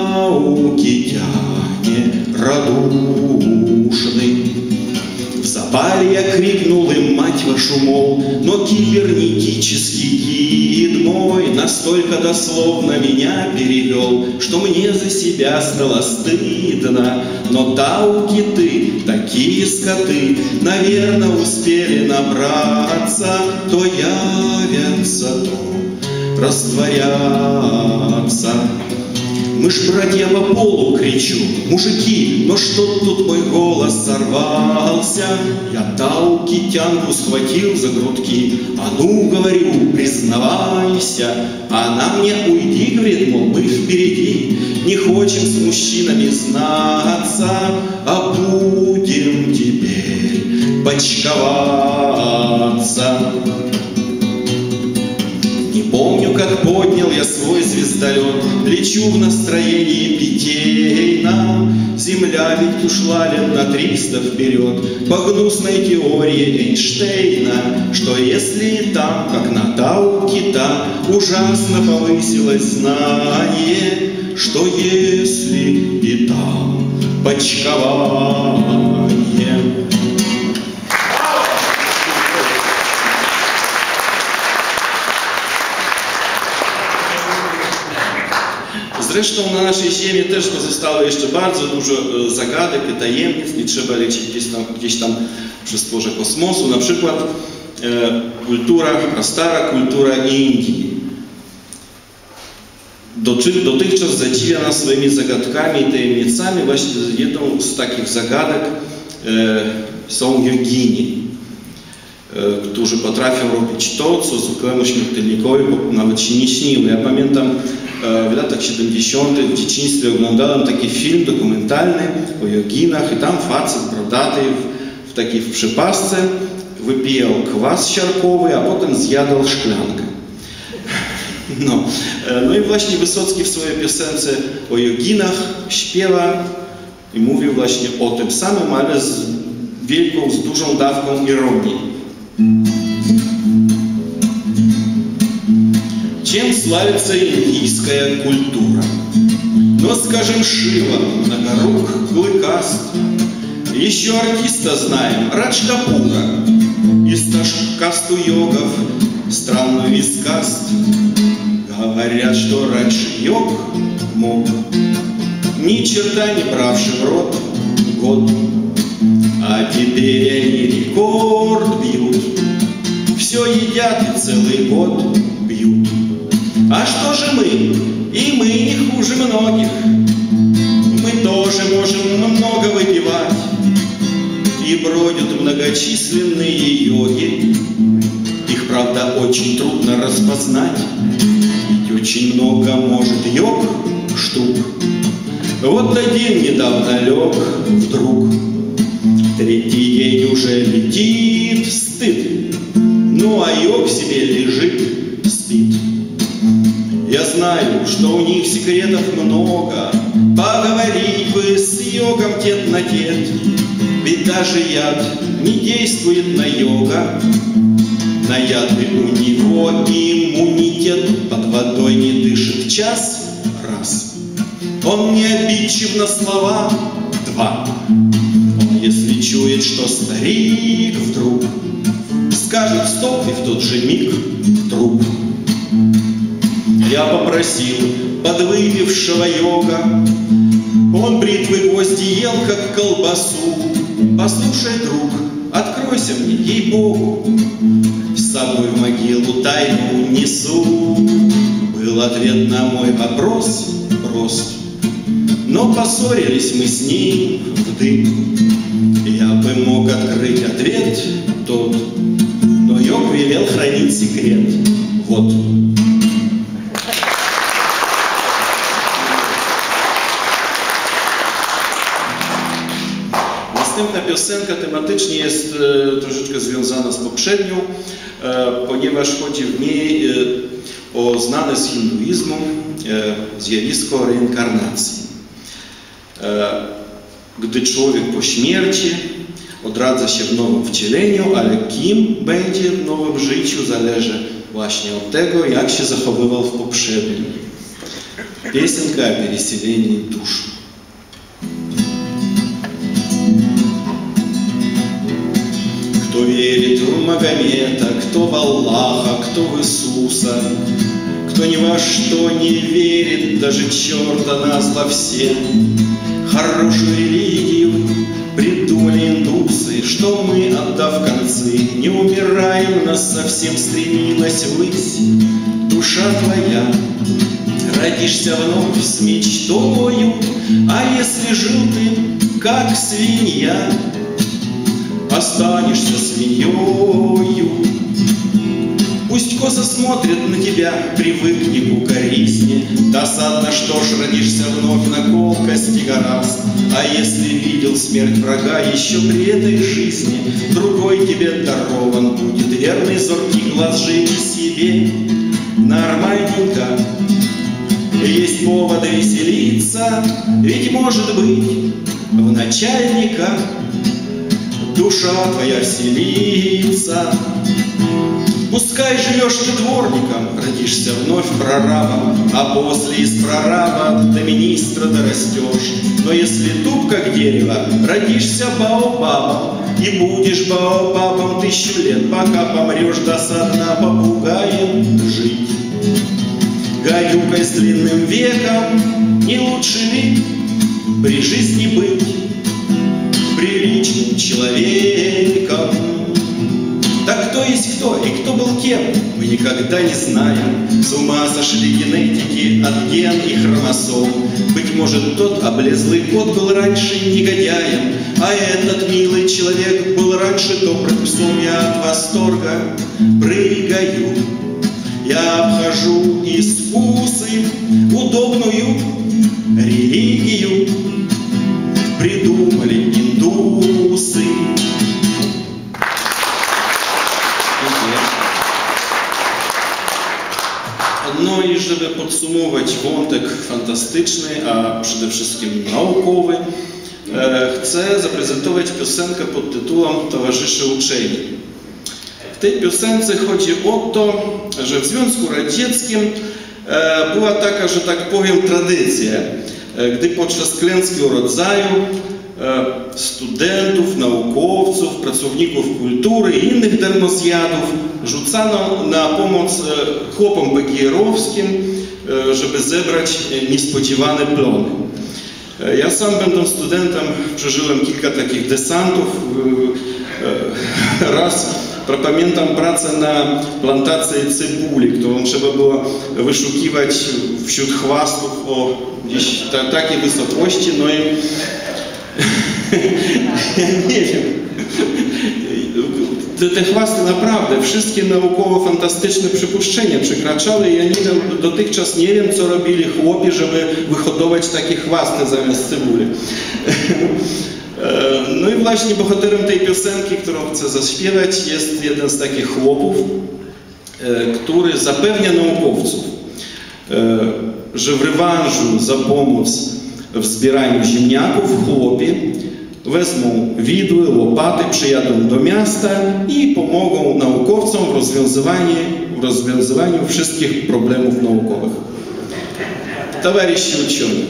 Тау-Китяне радушны. В запале я крикнул им, мать вашу, мол, но кибернетический гид мой настолько дословно меня перевел, что мне за себя стало стыдно. Но тауки-ты, такие скоты, наверное, успели набраться, то явятся, то растворятся. Мы ж, братья, по полу кричу: мужики, но что тут мой голос сорвался? Я тауки тянку схватил за грудки. А ну, говорю, признавайся. Она мне: уйди, говорит, мол, мы впереди. Не хочем с мужчинами знаться, а будем теперь почковаться. Не помню, как поднял я свой звездолет, лечу в настроении питейном. Земля ведь ушла лет на 300 вперед по гнусной теории Эйнштейна, что если там, как на Тау-Кита, ужасно повысилось знание, что если и там почкование. Zresztą na naszej ziemi też pozostało jeszcze bardzo dużo zagadek i tajemnic, nie trzeba lecieć gdzieś tam przez tworze kosmosu. Na przykład prastara kultura Indii dotychczas zadziwia nas swoimi zagadkami i tajemnicami. Właśnie jedną z takich zagadek są jogini, którzy potrafią robić to, co zwykłemu śmiertelnikowi nawet się nie śniło. Ja pamiętam, w latach 70. w dzieciństwie oglądałem taki film dokumentalny o joginach i tam facet bradaty w takiej przepasce wypijał kwas siarkowy, a potem zjadał szklankę. No i właśnie Wysocki w swojej piosence o joginach śpiewa i mówił właśnie o tym samym, ale z dużą dawką ironii. Чем славится индийская культура? Но, скажем, Шива, многорук, клыкаст. Еще артиста знаем, Радж Капура. Из касту йогов странную из каст. Говорят, что раньше йог мог, ни черта не бравший в рот год. А теперь они рекорд бьют, все едят и целый год пьют. А что же мы? И мы не хуже многих. Мы тоже можем много выпивать. И бродят многочисленные йоги. Их, правда, очень трудно распознать. Ведь очень много может йог штук. Вот один недавно лег вдруг. Третий день уже летит стыд. Ну а йог себе лежит, спит. Я знаю, что у них секретов много. Поговорить бы с йогом тет на тет. Ведь даже яд не действует на йога. На яды у него иммунитет. Под водой не дышит час раз. Он не обидчив на слова два. Он, если чует, что старик вдруг скажет стоп, и в тот же миг труп. Я попросил подвыпившего йога, он бритвы гвозди ел, как колбасу. Послушай, друг, откройся мне, ей-богу, с собой в могилу тайну несу. Был ответ на мой вопрос прост, но поссорились мы с ним в дым. Я бы мог открыть ответ тот, но йог велел хранить секрет. Вот. Następna piosenka tematycznie jest troszeczkę związana z poprzednią, ponieważ chodzi w niej o znane z hinduizmu zjawisko reinkarnacji. Gdy człowiek po śmierci odradza się w nowym wcieleniu, ale kim będzie w nowym życiu zależy właśnie od tego, jak się zachowywał w poprzednim. Piosenka o переселении душ. Кто верит в Магомета, кто в Аллаха, кто в Иисуса, кто ни во что не верит, даже черта назло все. Хорошую религию придумали индусы, что мы, отдав концы, не умираем, нас совсем стремилась ввысь. Душа твоя, родишься вновь с мечтою, а если жил ты, как свинья, останешься свиньёю. Пусть косо смотрят на тебя, привыкни к укоризне. Досадно, что ж, родишься вновь на колкости гораст. А если видел смерть врага еще при этой жизни, другой тебе дарован будет верный зоркий глаз. Живи себе нормальненько, есть повод веселиться, ведь, может быть, в начальника душа твоя вселится. Пускай живешь ты дворником, родишься вновь прорабом, а после из прораба до министра дорастешь. Но если туп как дерево, родишься баобабом, и будешь баобабом 1000 лет, пока помрешь досадно попугаем жить. Гадюкой с длинным веком не лучше ли при жизни быть приличным человеком? Так кто есть кто и кто был кем, мы никогда не знаем. С ума сошли генетики от ген и хромосом. Быть может, тот облезлый кот был раньше негодяем, а этот милый человек был раньше добрым псом. Я от восторга прыгаю, я обхожу искусы, удобную религию придумали индусы. No i żeby podsumować wątek fantastyczny, a przede wszystkim naukowy, chcę zaprezentować piosenkę pod tytułem Towarzysze uczeni. W tej piosence chodzi o to, że w Związku Radzieckim była taka, że tak powiem, tradycja, gdy podczas klęski urodzaju studentów, naukowców, pracowników kultury i innych darmozjadów rzucano na pomoc chłopom PGR-owskim, żeby zebrać niespodziewane plony. Ja sam, będąc studentem, przeżyłem kilka takich desantów. Raz pamiętam pracę na plantacji cebuli, którą trzeba było wyszukiwać wśród chwastów o gdzieś takiej wysokości, no i ja nie wiem. Te chwasty naprawdę, wszystkie naukowo-fantastyczne przypuszczenia przekraczały. Ja nie wiem, dotychczas nie wiem, co robili chłopi, żeby wyhodować takie chwasty zamiast cebuli. No i właśnie bohaterem tej piosenki, którą chcę zaśpiewać, jest jeden z takich chłopów, który zapewnia naukowców, że w rewanżu za pomoc w zbieraniu ziemniaków chłopi wezmą widły, łopaty, przyjadą do miasta i pomogą naukowcom w rozwiązywaniu wszystkich problemów naukowych. Товарищи ученые.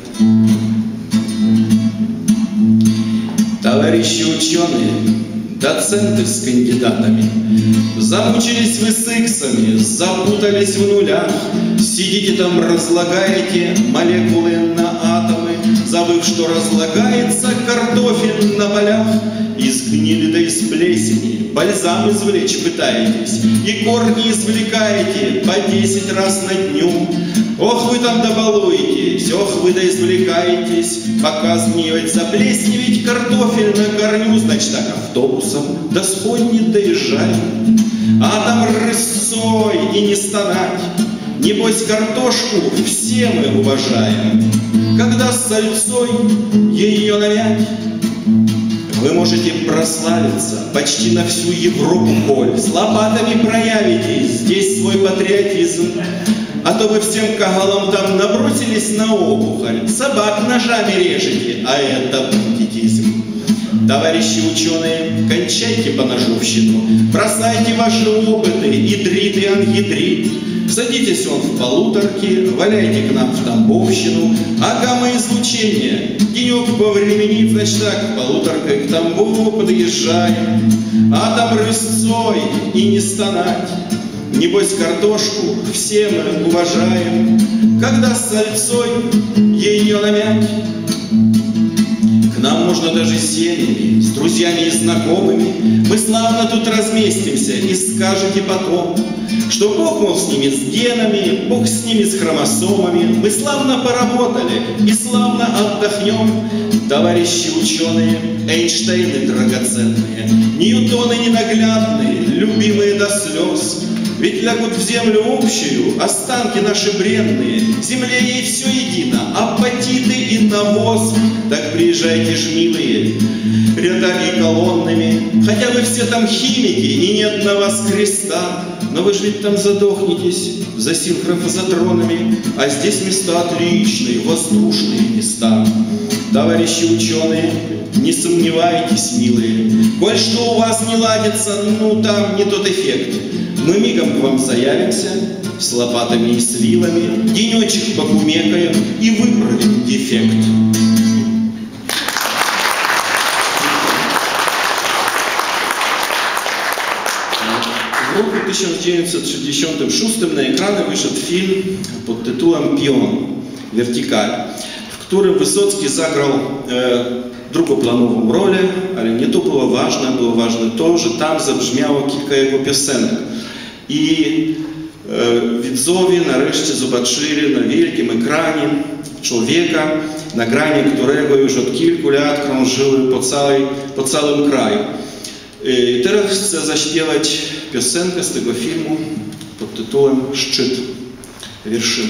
Товарищи ученые, доценты с кандидатами, замучились вы с иксами, запутались в нулях, сидите там, разлагаете молекулы на атомы, забыв, что разлагается картофель на полях. Из гнили да из плесени бальзам извлечь пытаетесь, и корни извлекаете по 10 раз на дню. Ох, вы там добалуетесь, ох, вы да извлекаетесь, пока сгниет, заплесневеть картофель на корню. Значит так, автобусом до сходни доезжаем, а там рысцой и не стонать. Небось, картошку все мы уважаем, когда с сальцой ее намять. Вы можете прославиться почти на всю Европу, коль с лопатами проявите здесь свой патриотизм. А то вы всем кагалам там набросились на опухоль, собак ножами режете, а это бандитизм. Товарищи ученые, кончайте поножовщину, бросайте ваши опыты, идрит и ангидрит. Садитесь вон в полуторки, валяйте к нам в Тамбовщину, а гамма-излучение денек повременит, значит так, полуторкой к Тамбову подъезжаем, а там рысцой и не стонать. Небось картошку все мы уважаем, когда с сальцой ее намять. К нам можно даже с семьями, с друзьями и знакомыми. Мы славно тут разместимся, и скажете потом, что Бог, мол, с ними, с генами, Бог с ними, с хромосомами. Мы славно поработали и славно отдохнем. Товарищи ученые, Эйнштейны драгоценные, Ньютоны ненаглядные, любимые до слез. Ведь лягут в землю общую останки наши бренные, земле ей все едино, апатиты и навоз. Так приезжайте ж, милые, рядами колоннами, хотя вы все там химики и нет на вас креста. Но вы ж ведь там задохнетесь за синхрофазотронами, а здесь места отличные, воздушные места. Товарищи ученые, не сомневайтесь, милые, коль что у вас не ладится, ну там не тот эффект. Мы мигом к вам заявимся с лопатами и с вилами, денечек покумекаем и выправим дефект. В roku 1966 na ekrany wyszedł film pod tytułem Pion, Wertykal, w którym Wysocki zagrał drugoplanową rolę, ale nie to było ważne to, że tam zabrzmiało kilka jego piosenek. I widzowie nareszcie zobaczyli na wielkim ekranie człowieka, nagrania którego już od kilku lat krążyły po całym kraju. I teraz chcę zaśpiewać piosenkę z tego filmu pod tytułem Szczyt, Вершина.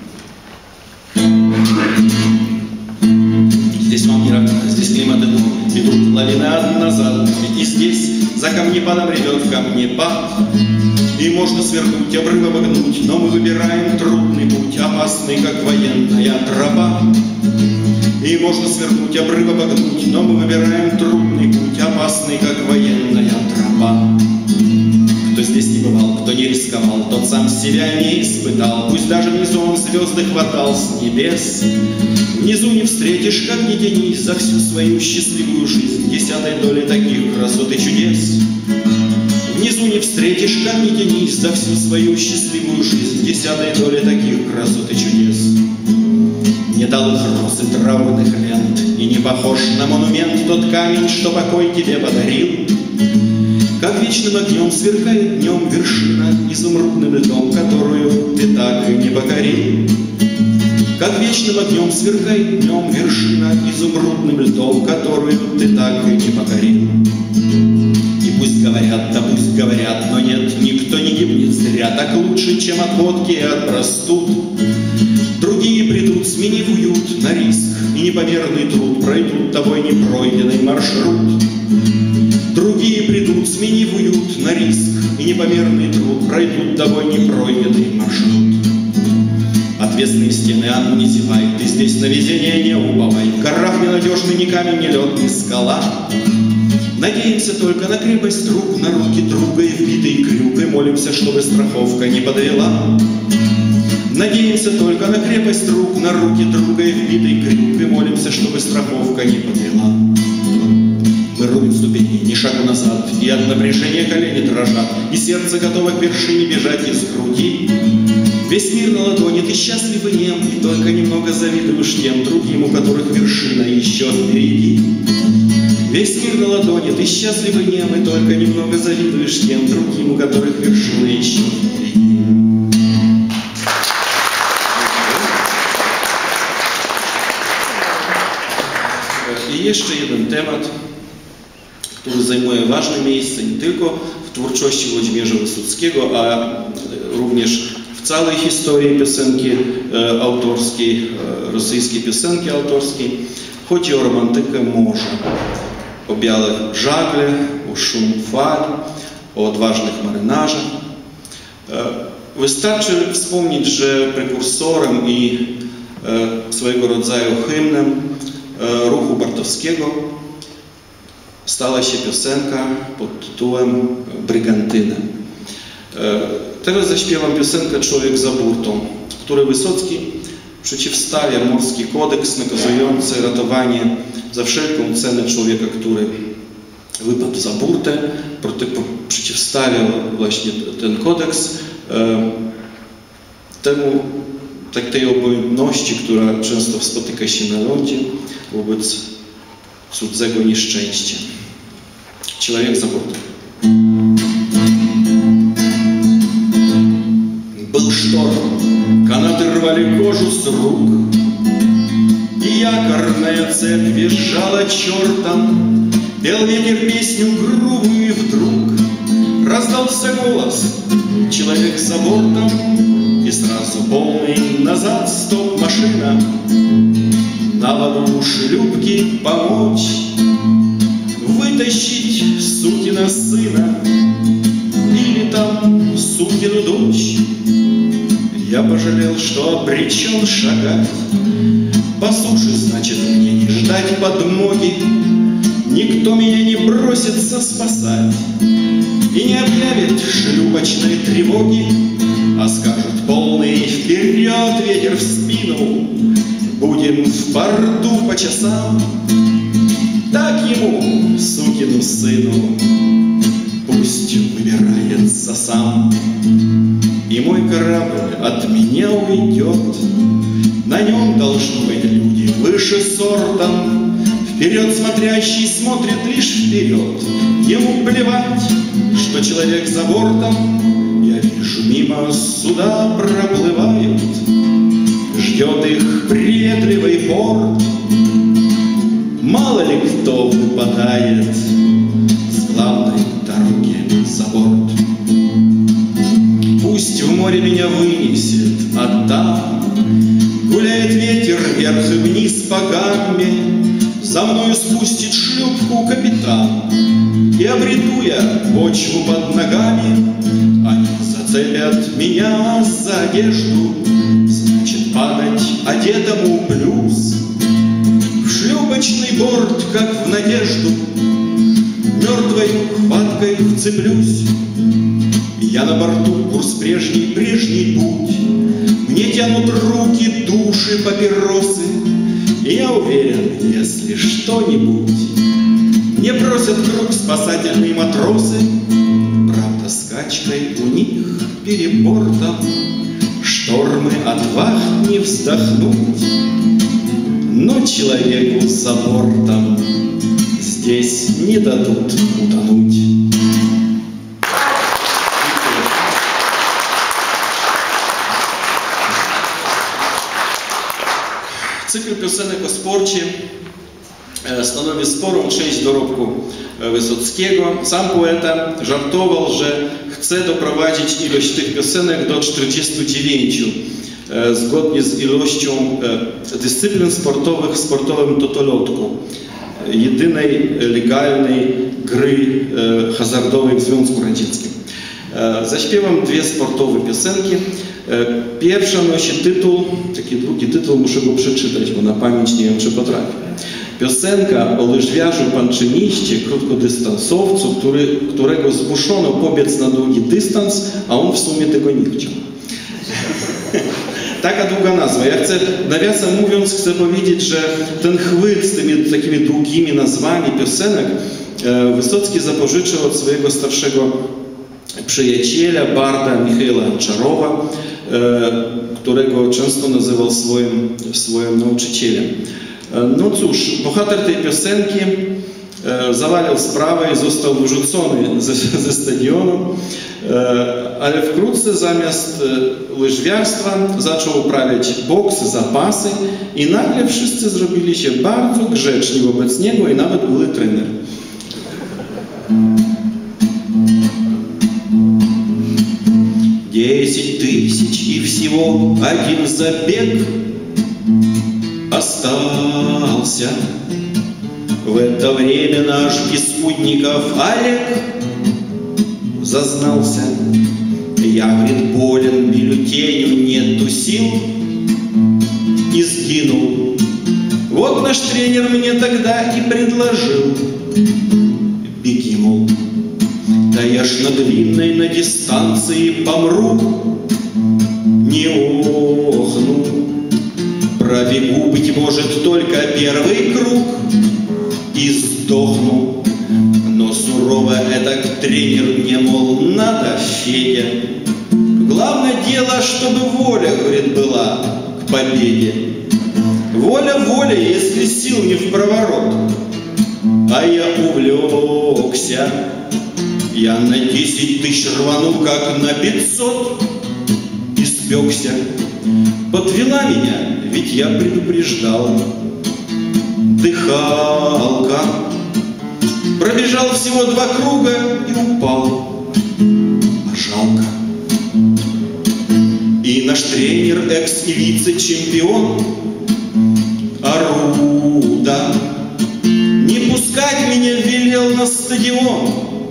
Здесь вам не равно, здесь климат иной, идут лавины назад, ведь и здесь за камнепадом ревет камнепад. И можно свернуть, обрыв обогнуть, но мы выбираем трудный путь, опасный, как военная тропа. И можно свернуть, обрыв обогнуть, но мы выбираем трудный путь, опасный, как военная тропа. Кто здесь не бывал, кто не рисковал, тот сам себя не испытал. Пусть даже внизу он звезды хватал с небес. Внизу не встретишь, как ни тянись, за всю свою счастливую жизнь десятой доли таких красот и чудес. Внизу не встретишь, как ни тянись, за всю свою счастливую жизнь десятой доли таких красот и чудес. Не талых роз и траурных лент, и не похож на монумент тот камень, что покой тебе подарил. Как вечным огнем сверкает днем вершина изумрудным льдом, которую ты так и не покорил. Как вечным огнем сверкает днем вершина изумрудным льдом, которую ты так и не покорил. И пусть говорят, да пусть говорят, но нет, никто не гибнет зря, так лучше, чем от водки и от простуд. Другие придут, сменив уют на риск и непомерный труд, пройдут тобой непройденный маршрут. Другие придут, сменив уют на риск и непомерный труд, пройдут тобой непройденный маршрут. Отвесные стены, а ну не зевай, ты здесь на везение не уповай. В горах ненадежный ни камень, ни лед, ни скала. Надеемся только на крепость рук, на руки друга и вбитый крюк, и молимся, чтобы страховка не подвела. Надеемся только на крепость рук, на руки друга и вбитый крюк, и молимся, чтобы страховка не подвела. Мы рубим ступени, ни шагу назад, и от напряжения колени дрожат, и сердце готово к вершине бежать из груди. Весь мир на ладони, ты счастлив и нем, и только немного завидуешь тем другим, у которых вершина еще впереди. Весь мир на ладони, ты счастлив и нем, и только немного завидуешь тем другим, у которых вершина еще впереди. I jeszcze jeden temat, który zajmuje ważne miejsce nie tylko w twórczości Włodzimierza Wysockiego, a również w całej historii piosenki autorskiej, rosyjskiej piosenki autorskiej. Chodzi o romantykę morza, o białe żagle, o szum fal, o odważnych marynarzach. Wystarczy wspomnieć, że prekursorem i swojego rodzaju hymnem ruchu Bartowskiego stała się piosenka pod tytułem Brygantyna. Teraz zaśpiewam piosenkę Człowiek za burtą, w której Wysocki przeciwstawia morski kodeks nakazujący ratowanie za wszelką cenę człowieka, który wypadł za burtę. Przeciwstawia właśnie ten kodeks tej obojętności, która często spotyka się na lądzie wobec cudzego nieszczęścia. Человек за бортом. Был шторм, канаты рвали кожу с рук, и якорная цепь визжала чертом, пел ветер песню грубую, и вдруг раздался голос: человек за бортом, и сразу полный назад стоп-машина. На воду шлюпки помочь, вытащить сукина сына или там сукину дочь. Я пожалел, что обречен шагать по суше, значит, мне не ждать подмоги. Никто меня не бросится спасать и не объявит шлюпочной тревоги, а скажут полный вперед, ветер в спину, будем в борту по часам. Так ему, сукину сыну, пусть выбирается сам. И мой корабль от меня уйдет, на нем должны быть люди выше сортом. Вперед смотрящий смотрит лишь вперед, ему плевать, что человек за бортом. Я вижу, мимо суда проплывают, ждет их приветливый порт. Мало ли кто выпадает с главной дороги за борт. Пусть в море меня вынесет, а там гуляет ветер вверх и вниз по гамме. За мною спустит шлюпку капитан, и обрету я почву под ногами. Они зацепят меня за одежду, значит, падать одетому плюс. В шлюпочный борт, как в надежду, мертвой хваткой вцеплюсь. Я на борту, курс прежний, прежний путь. Мне тянут руки, души, папиросы. И я уверен, если что-нибудь не бросят круг спасательные матросы. Правда, скачкой у них перебортом штормы от вахт не вздохнуть. Но человеку за бортом здесь не дадут утонуть. Cykl piosenek o sporcie stanowi sporą część dorobku Wysockiego. Sam poeta żartował, że chce doprowadzić ilość tych piosenek do 49, zgodnie z ilością dyscyplin sportowych w sportowym totolotku, jedynej legalnej gry hazardowej w Związku Radzieckim. Zaśpiewam dwie sportowe piosenki. Pierwsza nosi tytuł, taki długi tytuł, muszę go przeczytać, bo na pamięć nie wiem, czy potrafię. Piosenka o łyżwiarzu panczyniście, krótkodystansowcu, którego zmuszono pobiec na długi dystans, a on w sumie tego nie chciał. Taka długa nazwa. Ja chcę, nawiasem mówiąc, chcę powiedzieć, że ten chwyt z tymi takimi długimi nazwami piosenek Wysocki zapożyczył od swojego starszego przyjaciela, barda Michaila Czarowa, którego często nazywał swoim nauczycielem. No cóż, bohater tej piosenki zawalił sprawę i został wyrzucony ze stadionu, ale wkrótce zamiast łyżwiarstwa zaczął uprawiać boks, zapasy i nagle wszyscy zrobili się bardzo grzeczni wobec niego i nawet były trener. Десять тысяч и всего один забег остался. В это время наш без спутников Олег зазнался. Я, говорит, болен, бюллетеню нету сил, и сгинул. Вот наш тренер мне тогда и предложил: беги, мол. Да я ж на длинной, на дистанции помру, не охну. Пробегу, быть может, только первый круг и сдохну. Но сурово этот тренер мне, мол, надо, Федя. дело, чтобы воля, говорит, была к победе. Воля, воля, если сил не в проворот. А я увлекся, я на 10 тысяч рвану, как на 500, испекся. Подвела меня, ведь я предупреждал. Дыхалка. Пробежал всего 2 круга и упал. А жалко. И наш тренер, экс и вице-чемпион Аруда не пускать меня велел на стадион.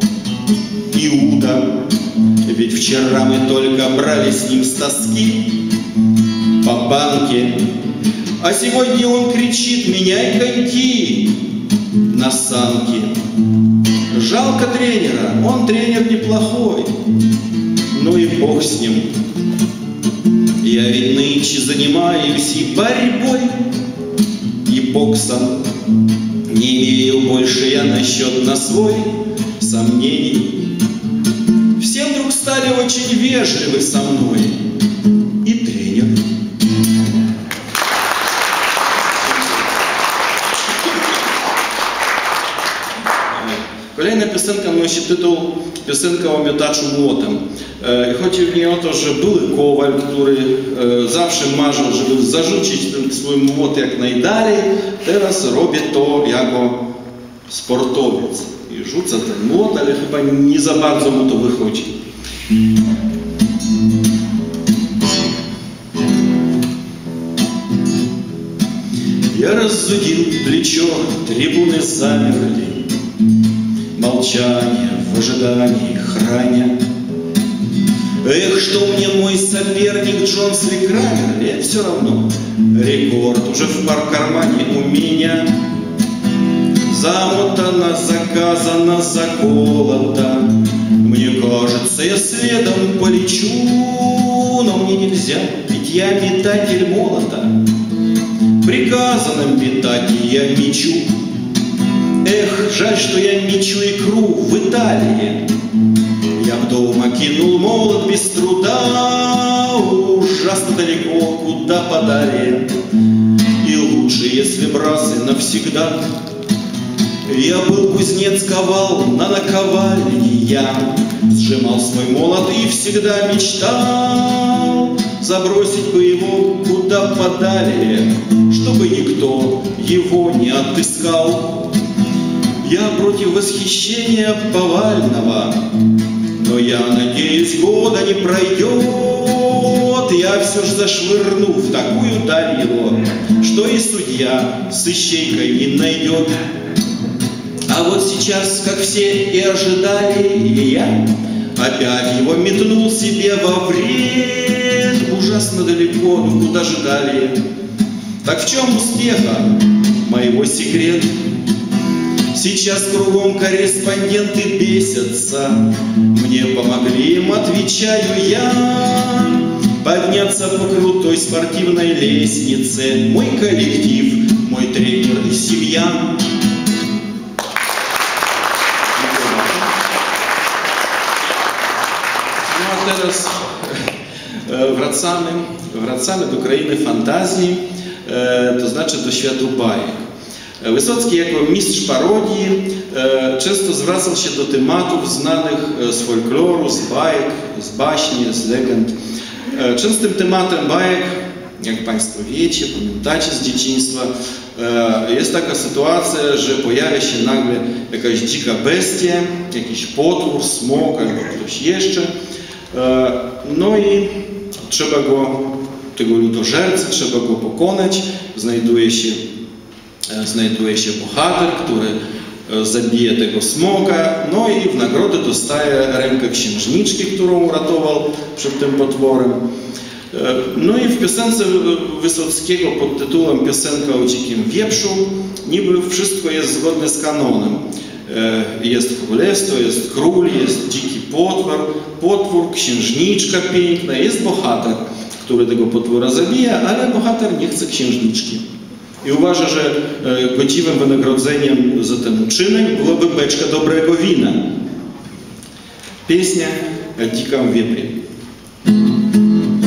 Иуда, ведь вчера мы только брали с ним с тоски по банке, а сегодня он кричит: меняй коньки на санки. Жалко тренера, он тренер неплохой, ну и бог с ним. Я ведь нынче занимаюсь и борьбой, и боксом. Не имею больше я насчет на свой сомнений. Все вдруг стали очень вежливы со мной, и тренер. Kolejna piosenka nosi tytuł Piosenka o miotaczu młotem. Chodzi w niej o to, że były kowal, który zawsze marzył, żeby zarzucić ten swój młot jak najdalej. Teraz robię to jako sportowiec. I rzuca ten młot, ale chyba nie za bardzo mu to wychodzi. Я разудил плечо, трибуны замерли. Молчание в ожидании храня. Эх, что мне мой соперник Джонсли Крамер, и все равно рекорд уже в кармане у меня. Замотано, заказано, заколото. Мне кажется, я следом полечу, но мне нельзя, ведь я метатель молота. Приказано метать, и я мечу. Эх, жаль, что я мечу икру в Италии. Я б дома кинул молот без труда, ужасно далеко, куда подали. И лучше, если брасы навсегда. Я был кузнец, ковал на наковальне я, сжимал свой молот и всегда мечтал забросить бы его куда подали, чтобы никто его не отыскал. Я против восхищения повального, но я надеюсь, года не пройдет, я все же зашвырну в такую даль его, что и судья с ищейкой не найдет. А вот сейчас, как все и ожидали, я опять его метнул себе во вред, ужасно далеко, ну куда же далее? Так в чем успеха моего секрет? Сейчас кругом корреспонденты бесятся, мне помогли им, отвечаю я, подняться по крутой спортивной лестнице. Мой коллектив, мой тренер и семья. No a teraz wracamy do krainy fantazji, to znaczy do światu bajek. Wysocki jako mistrz parodii często zwracał się do tematów znanych z folkloru, z bajek, z baśni, z legend. Częstym tematem bajek, jak Państwo wiecie, pamiętacie z dzieciństwa, jest taka sytuacja, że pojawia się nagle jakaś dzika bestia, jakiś potwór, smok albo ktoś jeszcze. No i trzeba go, tego ludożercę, trzeba go pokonać. Znajduje się bohater, który zabije tego smoka, no i w nagrodę dostaje rękę księżniczki, którą uratował przed tym potworem. No i w piosence Wysockiego pod tytułem Piosenka o dzikim wieprzu niby wszystko jest zgodne z kanonem. Jest królestwo, jest król, jest dziki potwór, księżniczka piękna, jest bohater, który tego potwora zabija, ale bohater nie chce księżniczki. I uważa, że godziwym wynagrodzeniem za ten uczynek byłaby beczka dobrego wina. Pieśnia o dzikim wieprze.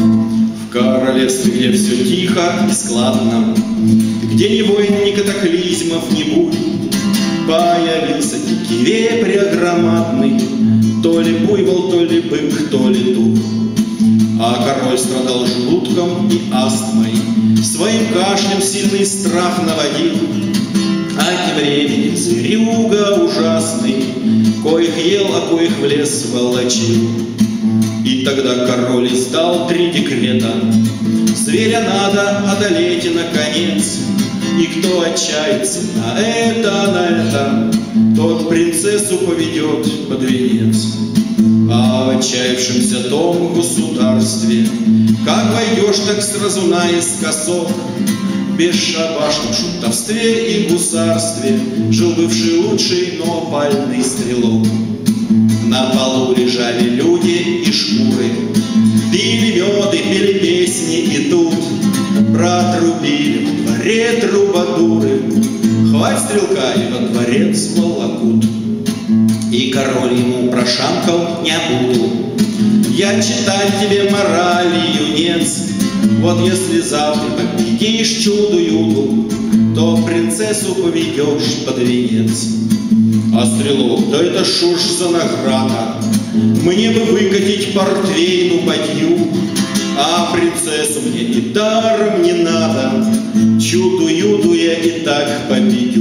королевстве, где все тихо и складно, где ни войн, ни катаклизмов, ни бурь, появился дикий вепрь огромадный, то ли буйвол, то ли бык, то ли дух. А король страдал желудком и астмой, своим кашлем сильный страх наводил. А тем временем зверюга ужасный, коих ел, а коих в лес волочил. И тогда король издал 3 декрета: зверя надо одолеть и наконец. И кто отчается на это, тот принцессу поведет под венец. А в отчаявшемся том государстве, как войдешь, так сразу наискосок, в бесшабашном шутовстве и гусарстве жил бывший лучший, но опальный стрелок. На полу лежали люди и шкуры, пили меды, пели песни, и тут протрубили во дворе трубадуры: хвать стрелка, и во дворец волокут. И король ему прошамкал: не буду я читать тебе морали, юнец. Вот если завтра победишь чуду-юду, то принцессу поведешь под венец. А стрелок: да это шо ж за награда, мне бы выкатить портвейну бадью, а принцессу мне и даром не надо, чуду-юду я и так победю.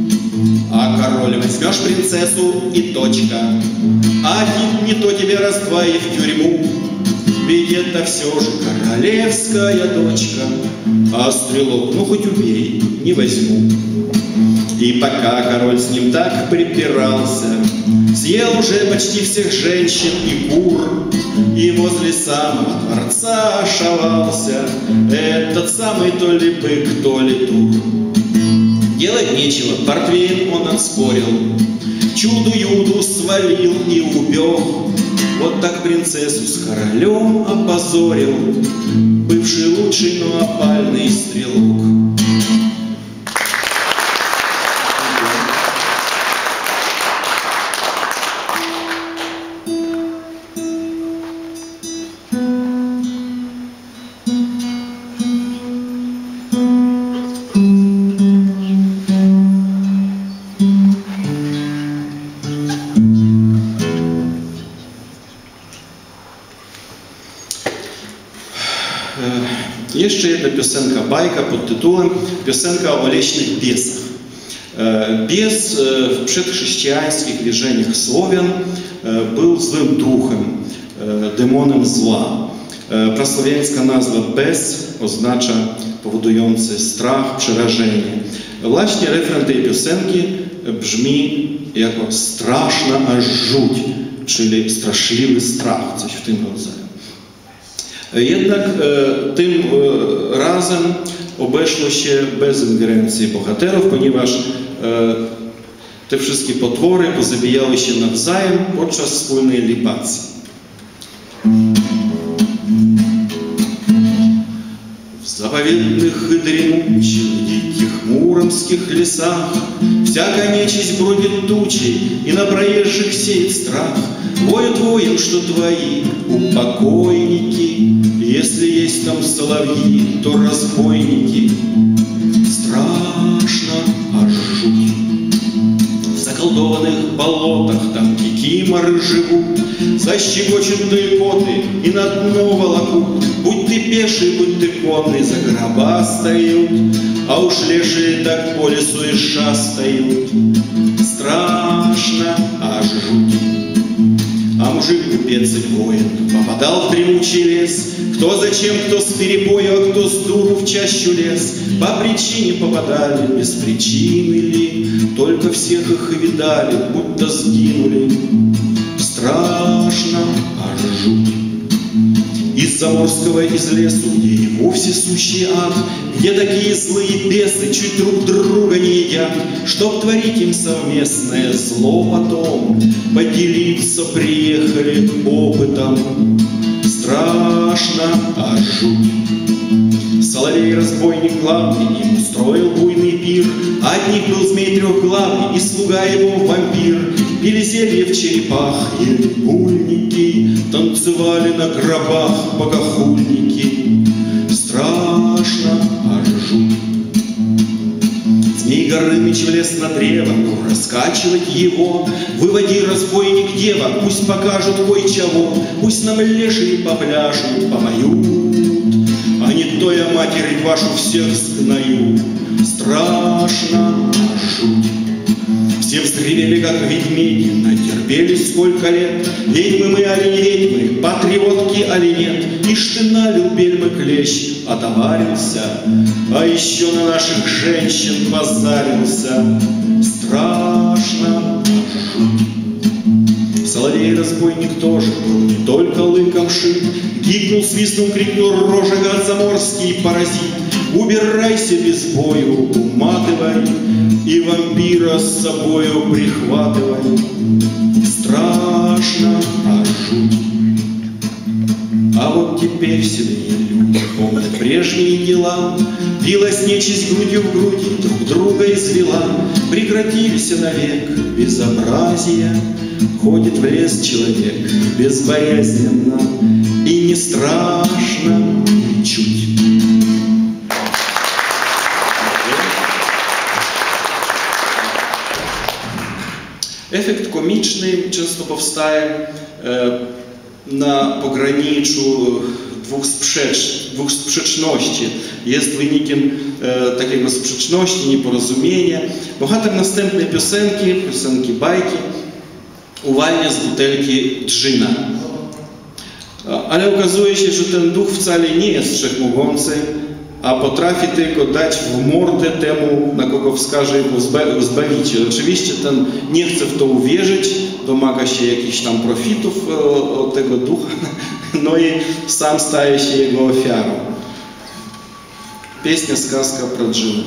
А король: возьмешь принцессу и точка, а не то тебе раз-два и в тюрьму, ведь это все же королевская дочка. А стрелок: ну хоть убей, не возьму. И пока король с ним так припирался, съел уже почти всех женщин и кур, и возле самого дворца ошивался этот самый то ли бык, то ли тур. Делать нечего, портвейн он отспорил, чуду-юду свалил и убег. Вот так принцессу с королем опозорил бывший лучший, но опальный стрелок. Jeszcze jedna piosenka, bajka pod tytułem Piosenka o leśnych piesach. Pies w przedchrześcijańskich wierzeniach Słowian był złym duchem, demonem zła. Prasłowiańska nazwa Pes oznacza powodujący strach, przerażenie. Właśnie refren tej piosenki brzmi jako straszna aż żółć, czyli straszliwy strach, coś w tym rodzaju. Jednak tym razem obeszło się bez ingerencji bohaterów, ponieważ te wszystkie potwory pozabijały się nawzajem podczas wspólnej libacji. В заповедных и дремучих, диких муромских лесах всякая нечисть бродит тучей и на проезжих сеет страх. Воют воем, что твои упокойники, если есть там соловьи, то разбойники. Страшно аж жуть. В заколдованных болотах там кикиморы живут, защекочут икоты и на дно волокут. Будь ты пеший, будь ты конный, за гроба встают, а уж лешие так по лесу и шастают. Страшно аж жуть. А мужик, купец и воин попадал в дремучий лес, кто зачем, кто с перепою, а кто с дуру в чащу лез. По причине попадали, без причины ли, только всех их и видали, будто сгинули. Страшно аж жуть. Из заморского, из лесу, где и вовсе сущий ад, где такие злые бесы чуть друг друга не едят, чтоб творить им совместное зло потом, поделиться приехали опытом. Страшно аж жуть. Соловей-разбойник главный им устроил буйный пир, от них был змей трехглавый и слуга его вампир. Пили зелье в черепах, ели бульники, танцевали на гробах богохульники. страшно, аж жуть. Змей Горыныч влез на древо, но раскачивать его, выводи, разбойник, дева, пусть покажут кое-чего, пусть нам лешие попляшут, помоют, а не то я, матерь вашу, всех сгною. Страшно, аж жуть. Все взревели, как ведьмеди, натерпелись сколько лет. Ведьмы мы, али не ведьмы, патриотки, али нет. Ишь ты налил бельмы клещ, отоварился, а еще на наших женщин позарился. Страшно, аж жуть. Соловей-разбойник тоже был не только лыком шит. Гикнул, свистнул, крикнул: рожа, гад заморский паразит! Убирайся без бою, уматывай, и вампира с собою прихватывай. Страшно, аж жуть. А вот теперь седые люди помнят прежние дела. Билась нечисть грудью в груди, друг друга извела. Прекратились навек безобразия. Ходит в лес человек безбоязненно, и не страшно ничуть. Efekt komiczny często powstaje na pograniczu dwóch sprzeczności. Jest wynikiem takiego sprzeczności, nieporozumienia. Bohater następnej piosenki bajki, uwalnia z butelki dżyna. Ale okazuje się, że ten duch wcale nie jest wszechmogący, a potrafi tylko dać w mordę temu, na kogo wskaże jego Zbawiciel. Oczywiście ten nie chce w to uwierzyć, domaga się jakichś tam profitów od tego ducha, no i sam staje się jego ofiarą. Песня, сказка про джина.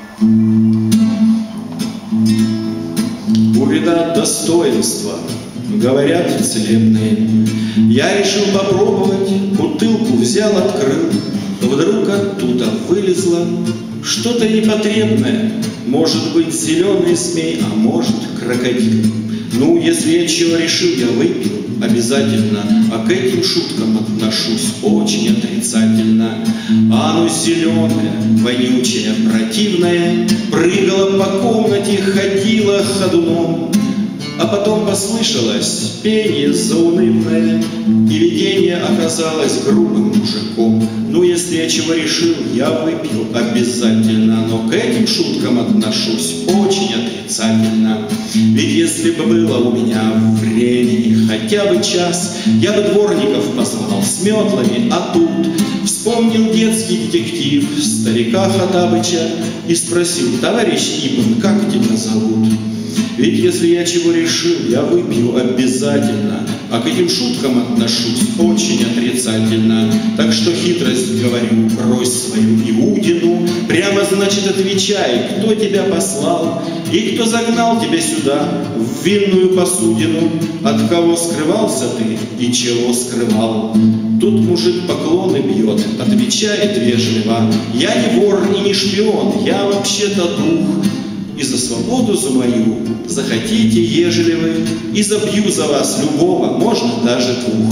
Увидав достоинства, говорят целебные, я решил попробовать, бутылку взял, открыл. Вдруг оттуда вылезло что-то непотребное. Может быть, зеленый змей, а может, крокодил. Ну, если я чего решил, я выпил обязательно, а к этим шуткам отношусь очень отрицательно. А оно зеленое, вонючее, противное, прыгало по комнате, ходило ходуном. А потом послышалось пение заунывное, и видение оказалось грубым мужиком. Ну, если я чего решил, я выпил обязательно, но к этим шуткам отношусь очень отрицательно. Ведь если бы было у меня времени хотя бы час, я бы дворников позвал с метлами, а тут вспомнил детский детектив старика Хаттабыча и спросил: товарищ Ибн, как тебя зовут? Ведь если я чего решил, я выпью обязательно, а к этим шуткам отношусь очень отрицательно. Так что хитрость, говорю, брось свою Иудину, прямо, значит, отвечай, кто тебя послал и кто загнал тебя сюда, в винную посудину, от кого скрывался ты и чего скрывал. Тут мужик поклоны бьет, отвечает вежливо: я не вор и не шпион, я вообще-то дух. И за свободу за мою захотите, ежели вы, и забью за вас любого, можно даже двух.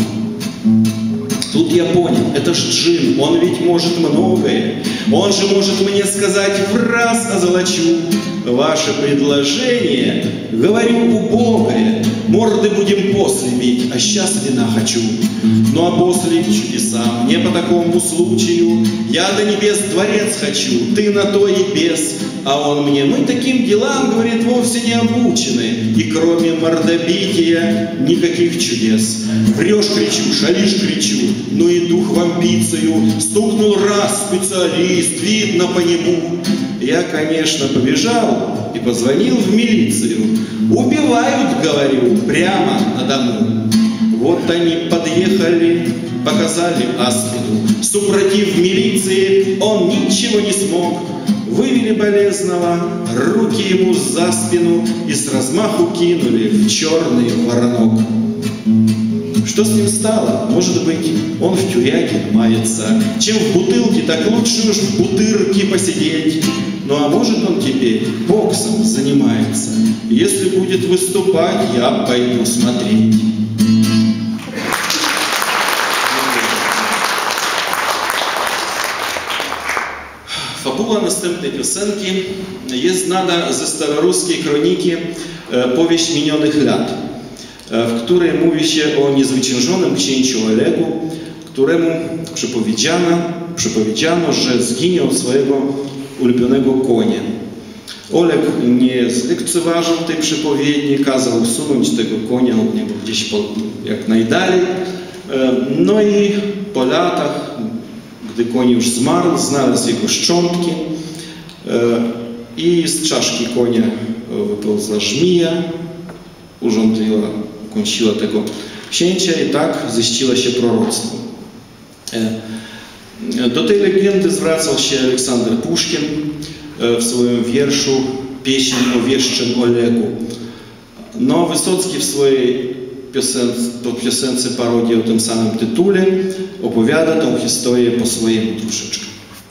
Тут я понял, это ж джин, он ведь может многое. Он же может мне сказать: в раз озолочу. Ваше предложение, говорю, убогое. Морды будем после бить, а сейчас вина хочу. Ну а после чудеса мне по такому случаю. Я до небес дворец хочу, ты на то и без. А он мне: мы таким делам, говорит, вовсе не обучены. И кроме мордобития никаких чудес. Врешь, кричу, шалишь, кричу, ну и дух в амбицию. Стукнул раз специалист, видно по нему. Я, конечно, побежал и позвонил в милицию. Убивают, говорю, прямо на дому. Вот они подъехали, показали аспиду. Супротив милиции он ничего не смог. Вывели болезного, руки ему за спину и с размаху кинули в черный воронок. Что с ним стало? Может быть, он в тюряге мается. Чем в бутылке, так лучше уж в бутырке посидеть. Ну а может, он теперь боксом занимается. Если будет выступать, я пойду смотреть. Fabuła następnej piosenki jest znana ze staroruskiej kroniki Powieść minionych lat, w której mówi się o niezwyciężonym księciu Olegu, któremu przepowiedziano, że zginie od swojego ulubionego konia. Oleg nie zlekceważył tej przepowiedni, kazał usunąć tego konia od niego gdzieś jak najdalej. No i po latach, gdy koń już zmarł, znalazł jego szczątki i z czaszki konia wypełzła żmija, ukąsiła tego księcia i tak ziściło się proroctwo. Do tej legendy zwracał się Aleksander Puszkin w swoim wierszu Pieśń o wieszczym Olegu. No, Wysocki w swojej piosence parodii o tym samym tytule opowiada tę historię po swojemu troszeczkę.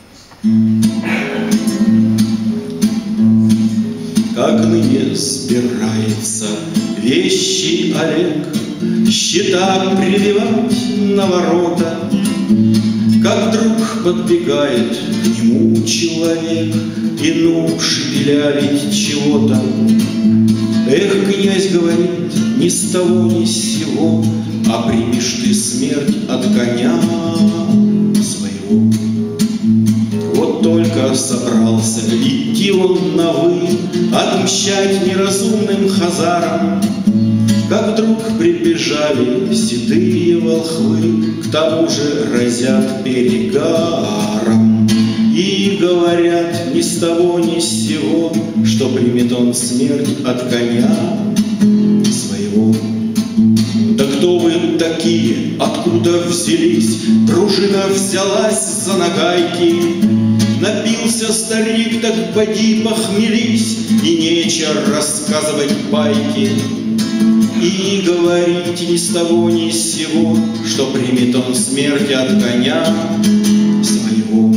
Как ныне сбирается вещий Олег, счета прививать на ворота, как вдруг подбегает к нему человек и ну шепелявить чего-то. Эх, князь говорит, ни с того ни с сего, а примешь ты смерть от коня своего. Вот только собрался идти он на «вы», отмщать неразумным хазарам, как вдруг прибежали седые волхвы, к тому же разят перегаром. И говорят ни с того ни с сего, что примет он смерть от коня своего. Да кто вы такие, откуда взялись? Дружина взялась за нагайки. Напился старик, так поди похмелись, и нечего рассказывать байки. И говорить ни с того ни с сего, что примет он смерть от коня своего.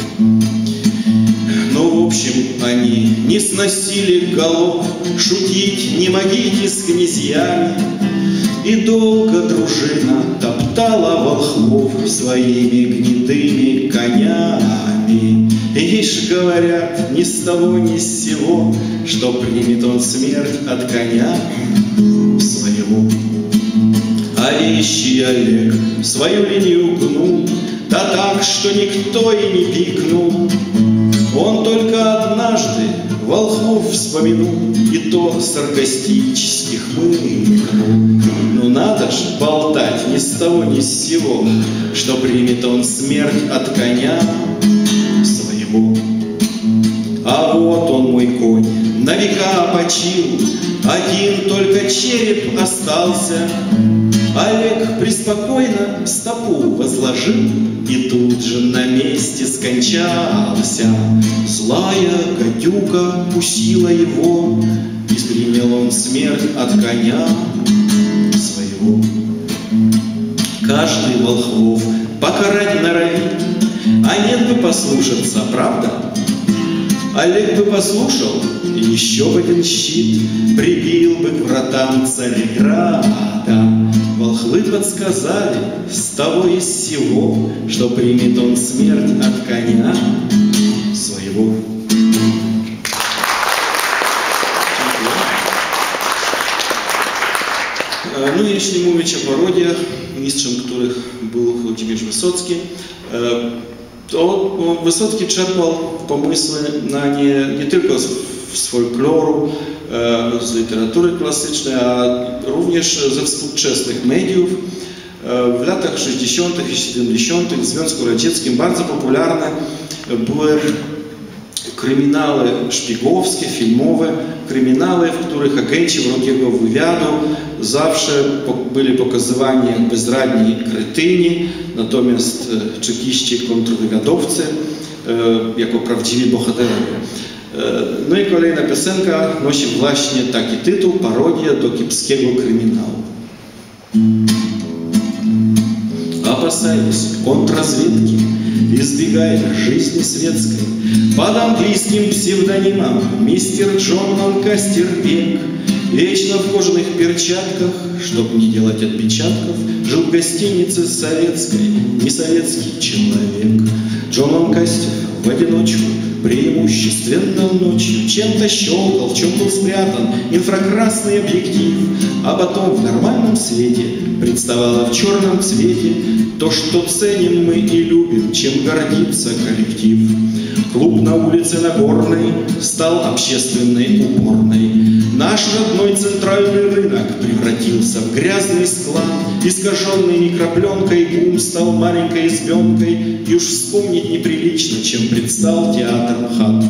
Ну, в общем, они не сносили голов, шутить не могите с князьями. И долго дружина топтала волхвов своими гнедыми конями. Ишь, говорят, ни с того ни с сего, что примет он смерть от коня своего. А вещий Олег свою линию гнул, да так, что никто и не пикнул. Он только однажды волхвов вспомянул, и то саркастически хмыкнул. Ну надо ж болтать ни с того ни с сего, что примет он смерть от коня своего. А вот он, мой конь, на века почил, один только череп остался. Олег преспокойно стопу возложил и тут же на месте скончался. Злая гадюка кусила его, и принял он смерть от коня своего. Каждый волхвов покарать норовит, а нет бы послушаться, правда? Олег бы послушал, и еще в один щит прибил бы к вратам Царьграда. Волхвы подсказали с того и с сего, что примет он смерть от коня своего. No i jeśli mówić o parodiach, mistrzem których był Włodzimierz Wysocki, to Wysocki czerpał pomysły nie tylko z folkloru, z literatury klasycznej, a również ze współczesnych mediów. W latach 60. i 70. w Związku Radzieckim bardzo popularne były kryminały szpiegowskie, filmowe, kryminały, w których agenci wrogiego wywiadu zawsze byli pokazywani jak bezradni kretyni, natomiast czekiści kontrwywiadowcy jako prawdziwi bohaterowie. No i kolejna piosenka nosi właśnie taki tytuł, parodia do kiepskiego kryminału. Опасаясь контрразведки, избегая жизни светской, под английским псевдонимом мистер Джон Ланкастер Бек вечно в кожаных перчатках, чтоб не делать отпечатков, жил в гостинице советской, не советский человек. Джон Ланкастер в одиночку преимущественно ночью чем-то щелкал, в чем был спрятан инфракрасный объектив, а потом в нормальном свете представало в черном цвете то, что ценим мы и любим, чем гордится коллектив. Клуб на улице Нагорной стал общественной уборной. Наш родной центральный рынок превратился в грязный склад, искаженный микропленкой бум стал маленькой избенкой, и уж вспомнить неприлично, чем предстал театр МХАТ.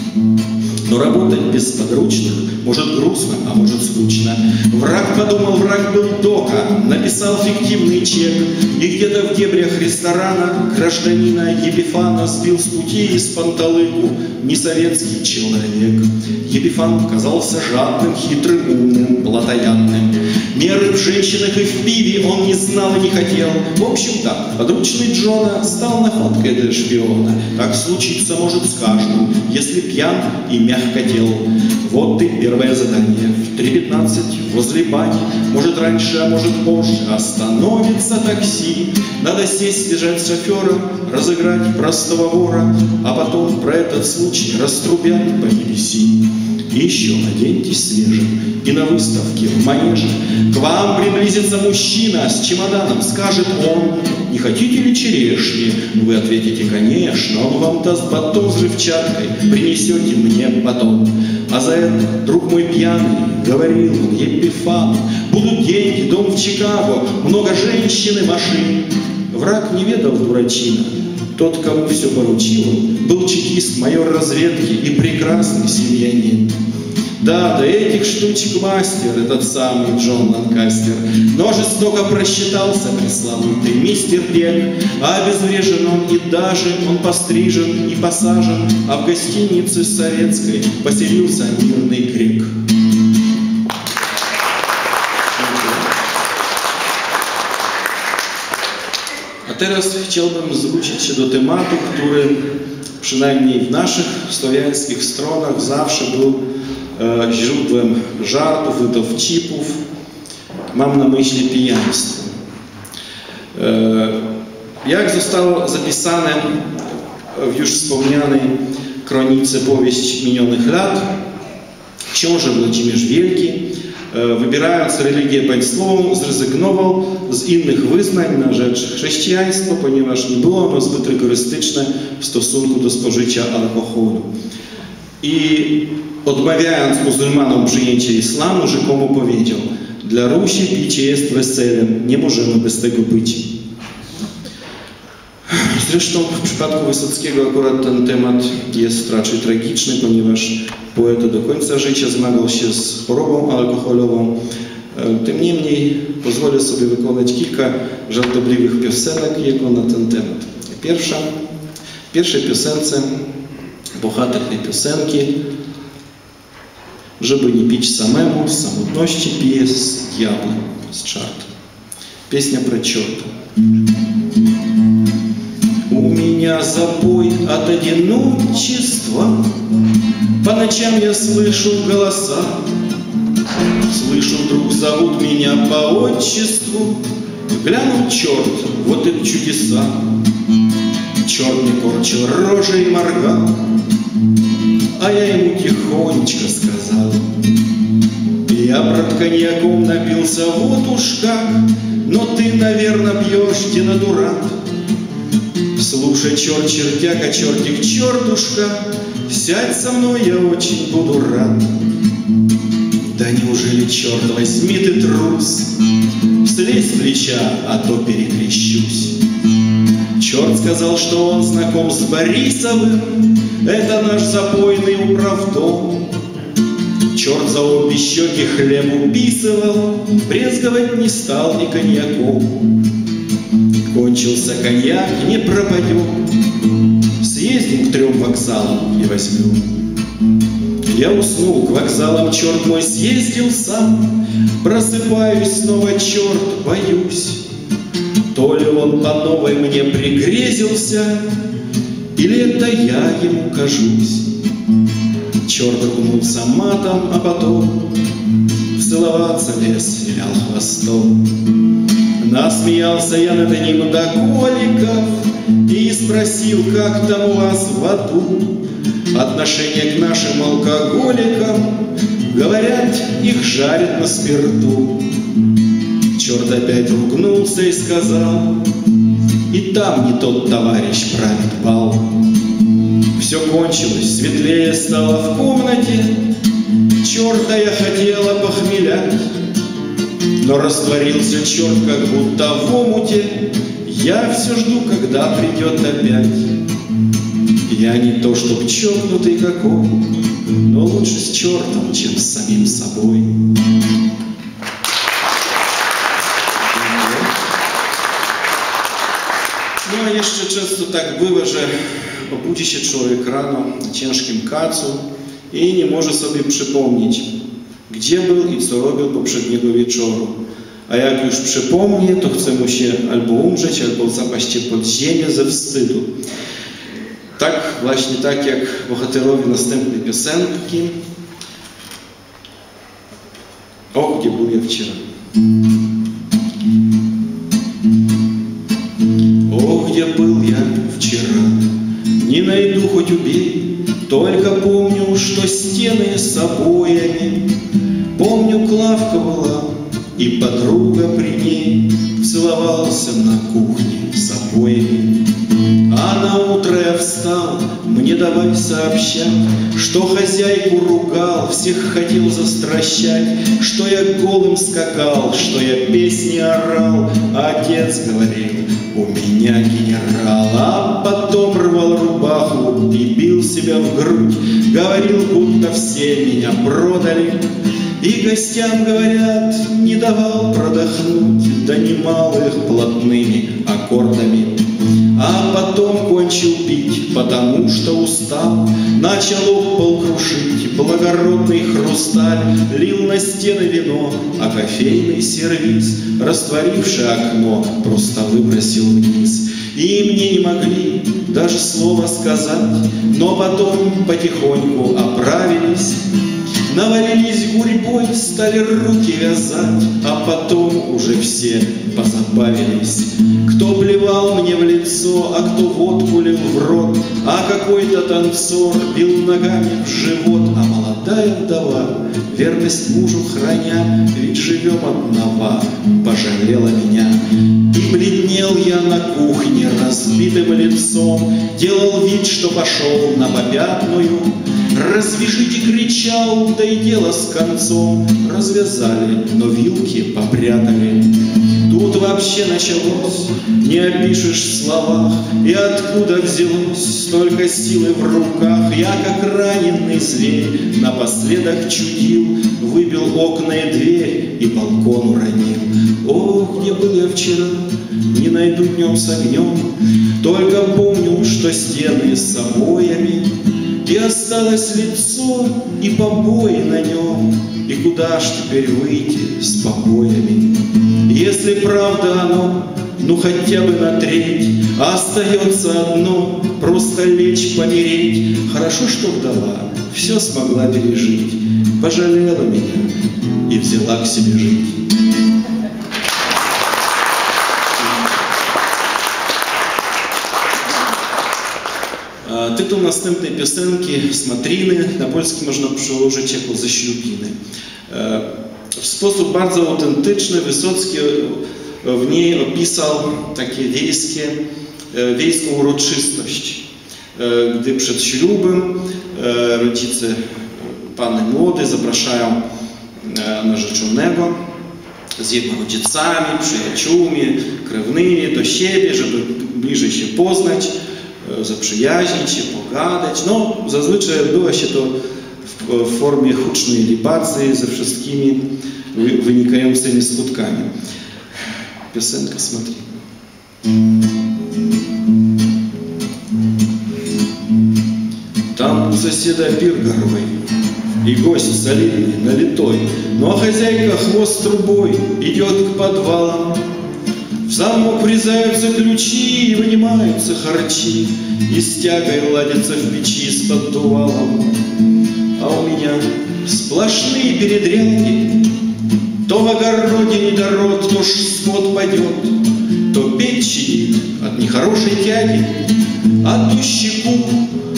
Но работать без подручных может грустно, а может скучно. Враг подумал, враг был дока, написал фиктивный чек, и где-то в дебрях ресторана гражданина Епифана сбил с пути из панталыку несоветский человек. Епифан казался жадным, хитрым, умным, плотоядным. Меры в женщинах и в пиве он не знал и не хотел. В общем так, подручный Джона стал находкой для шпиона. Так случиться может с каждым, если пьян и мягкотел. Вот и первое задание. В 3:15 возле бани, может раньше, а может позже, остановится такси. Надо сесть, бежать с шофером, разыграть простого вора, а потом про этот случай раструбят по BBC. И еще оденьтесь свежим, и на выставке в манеже к вам приблизится мужчина с чемоданом, скажет он: не хотите ли черешни? Вы ответите: конечно. Он вам даст батон взрывчаткой, принесете мне батон. А за это, друг мой пьяный, говорил он Епифану, будут деньги, дом в Чикаго, много женщин и машин. Враг не ведал дурачина. Тот, кому все поручил, был чекист, майор разведки и прекрасный семьянин. Да, до этих штучек мастер, этот самый Джон Ланкастер, но жестоко просчитался пресловутый мистер Бек, а обезврежен он и даже он пострижен и посажен, а в гостинице советской поселился мирный грек. A teraz chciałbym zwrócić się do tematu, który przynajmniej w naszych słowiańskich stronach zawsze był źródłem żartów i dowcipów. Mam na myśli pijaństwo. Jak zostało zapisane w już wspomnianej kronice powieść minionych lat, książę Włodzimierz Wielki, wybierając religię państwową, zrezygnował z innych wyznań na rzecz chrześcijaństwa, ponieważ nie było ono zbyt rygorystyczne w stosunku do spożycia alkoholu. I odmawiając muzułmanom przyjęcie islamu, rzekomo powiedział: dla Rusi picie jest weselem, nie możemy bez tego być. Zresztą w przypadku Wysockiego akurat ten temat jest raczej tragiczny, ponieważ poeta do końca życia zmagał się z chorobą alkoholową. Tym niemniej pozwolę sobie wykonać kilka żartobliwych piosenek jego na ten temat. W pierwszej piosence bohater tej piosenki, żeby nie pić samemu, z samotności pije z diabłem, z czartem. Песня про черта. У меня запой от одиночества, по ночам я слышу голоса, слышу, вдруг зовут меня по отчеству, глянул черт, вот и чудеса. Черт мне корчил рожи и моргал, а я ему тихонечко сказал: я, брат, коньяком напился вот уж как, но ты, наверное, пьешь денатурат. Слушай, черт, чертяка, чертик, чертушка, сядь со мной, я очень буду рад. Да неужели, черт возьми, ты трус? Слезь с плеча, а то перекрещусь. Черт сказал, что он знаком с Борисовым, это наш запойный управдом. Черт за обе щеки хлеб уписывал, брезговать не стал и коньяком. Кончился коньяк, не пропадем, съездим к 3 вокзалам и возьмем. Я уснул, к вокзалам, черт мой, съездил сам, просыпаюсь снова, черт, боюсь. То ли он по новой мне пригрезился, или это я ему кажусь. Черт окунулся матом, а потом целоваться лез, вилял хвостом. Насмеялся я над ним до коликов и спросил, как там у вас в аду. отношение к нашим алкоголикам. Говорят, их жарят на спирту. Черт опять ругнулся и сказал: и там не тот товарищ правит бал. Все кончилось, светлее стало в комнате. Черта я хотела похмелять, но растворился черт, как будто в омуте. Я все жду, когда придет опять. Я не то чтоб чокнутый какой, но лучше с чертом, чем с самим собой. No a jeszcze często tak bywa, że obudzi się człowiek rano na ciężkim kacu i nie może sobie przypomnieć, gdzie był i co robił poprzedniego wieczoru. A jak już przypomni, to chce mu się albo umrzeć, albo zapaść pod ziemię ze wstydu. Tak, właśnie tak jak bohaterowie następnej piosenki. O, gdzie był ja wczoraj? О, где был я вчера, не найду, хоть убей. Только помню, что стены с обоями. Помню, Клавка была, и подруга при ней. Целовался на кухне с обоями. А на утро я встал, мне давай сообщать, что хозяйку ругал, всех хотел застращать, что я голым скакал, что я песни орал. А отец говорил: у меня генерал. А потом рвал рубаху и бил себя в грудь, говорил, будто все меня продали. И гостям, говорят, не давал продохнуть, донимал их блатными аккордами. А потом кончил пить, потому что устал. Начал об пол крушить благородный хрусталь. Лил на стены вино, а кофейный сервиз, растворивший окно, просто выбросил вниз. И мне не могли даже слова сказать, но потом потихоньку оправились. Навалились гурьбой, стали руки вязать, а потом уже все позабавились. Кто плевал мне в лицо, а кто водку лил в рот, а какой-то танцор бил ногами в живот. А молодая вдова, верность мужу храня, ведь живем одного, пожалела меня. И бледнел я на кухне разбитым лицом, делал вид, что пошел на попятную. «Развяжите!» кричал, да и дело с концом. Развязали, но вилки попрятали. Тут вообще началось, не опишешь в словах. И откуда взялось столько силы в руках? Я, как раненый зверь, напоследок чудил, выбил окна и дверь и балкон уронил. Ох, где был я вчера, не найду днем с огнем. Только помню, что стены с обоями, и осталось лицо и побои на нем. И куда ж теперь выйти с побоями? Если правда оно, ну хотя бы на треть, а остается одно — просто лечь, помереть. Хорошо, что вдова все смогла пережить, пожалела меня и взяла к себе жить. Tytuł następnej piosenki Smatriny na polski można przełożyć jako ze ślubiny. W sposób bardzo autentyczny Wysocki w niej opisał takie wiejską uroczystość, gdy przed ślubem rodzice panny młodej zapraszają narzeczonego z jego rodzicami, przyjaciółmi, krewnymi do siebie, żeby bliżej się poznać, zaprzyjaźnić się, pogadać. No, zazwyczaj odbywa się to w formie hucznej libacji ze wszystkimi wynikającymi skutkami. Piosenka Smatrina. Там у соседа пир горой, и гость солидный, налитой, ну а хозяйка хвост трубой идет к подвалам. В замок врезаются ключи и вынимаются харчи, и с тягой ладятся в печи с поддувалом. А у меня сплошные передряги, то в огороде недород, то ж скот падет, то печь чадит от нехорошей тяги, а ту щеку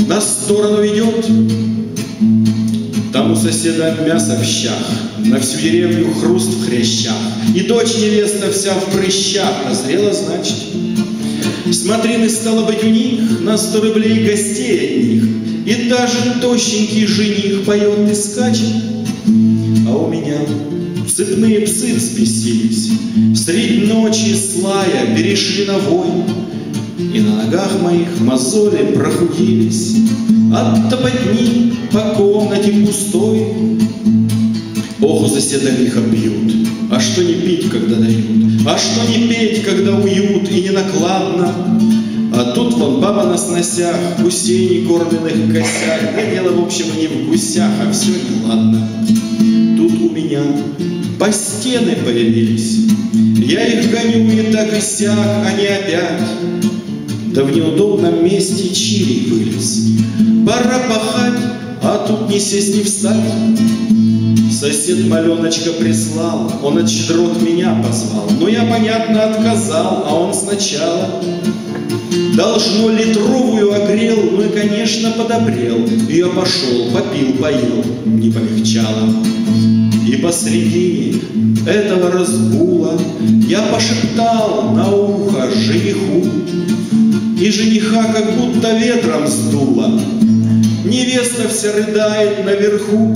на сторону ведет. Там у соседа мясо в щах, на всю деревню хруст в хрящах, и дочь невеста вся в прыщах, назрела, значит. Смотрины, стало быть, у них на 100 рублей гостей от них, и даже тощенький жених поет и скачет. А у меня цепные псы взбесились, средь ночи слая перешли на вой, и на ногах моих мозоли прохудились от топотни по комнате пустой. Ох, у соседа лихо бьют, а что не пить, когда дают, а что не петь, когда уют и не накладно. А тут вон баба на сносях, гусей некормленных косяк, да дело в общем не в гусях, а все неладно. Тут у меня постены появились, я их гоню и так и сяк, они опять. Да в неудобном месте чирий вылез, пора пахать, а тут не сесть, не встать. Сосед маленочка прислал, он от щедрот меня позвал, но я, понятно, отказал, а он сначала должно литровую огрел, ну и, конечно, подобрел. И я пошел, попил, поел, не полегчало. И посредине этого разгула я пошептал на ухо жениху, и жениха как будто ветром сдуло. Невеста вся рыдает наверху.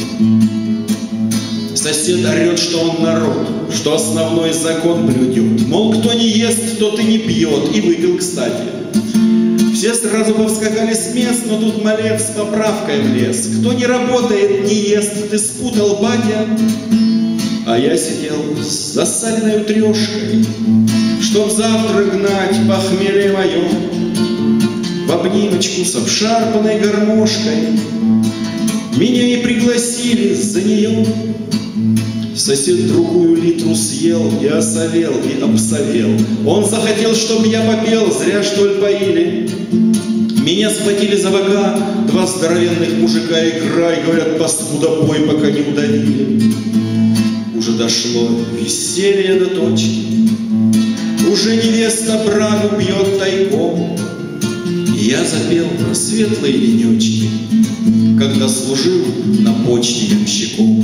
Сосед орет, что он народ, что основной закон блюдет. Мол, кто не ест, тот и не пьет, и выпил, кстати. Все сразу повскакали с мест, но тут малец с поправкой влез. Кто не работает, не ест, ты спутал, батя. А я сидел с засаленной трешкой, чтоб завтра гнать похмелье мое в обнимочку с обшарпанной гармошкой. Меня и пригласили за нее. Сосед другую литру съел и осовел, и обсовел. Он захотел, чтоб я попел, зря что ли поили. Меня схватили за бока два здоровенных мужика, играй, говорят, паскуда, бой, пока не удавили. Уже дошло веселье до точки, уже невеста брагу пьет тайком. И я запел про светлые денечки, когда служил на почте ямщиком.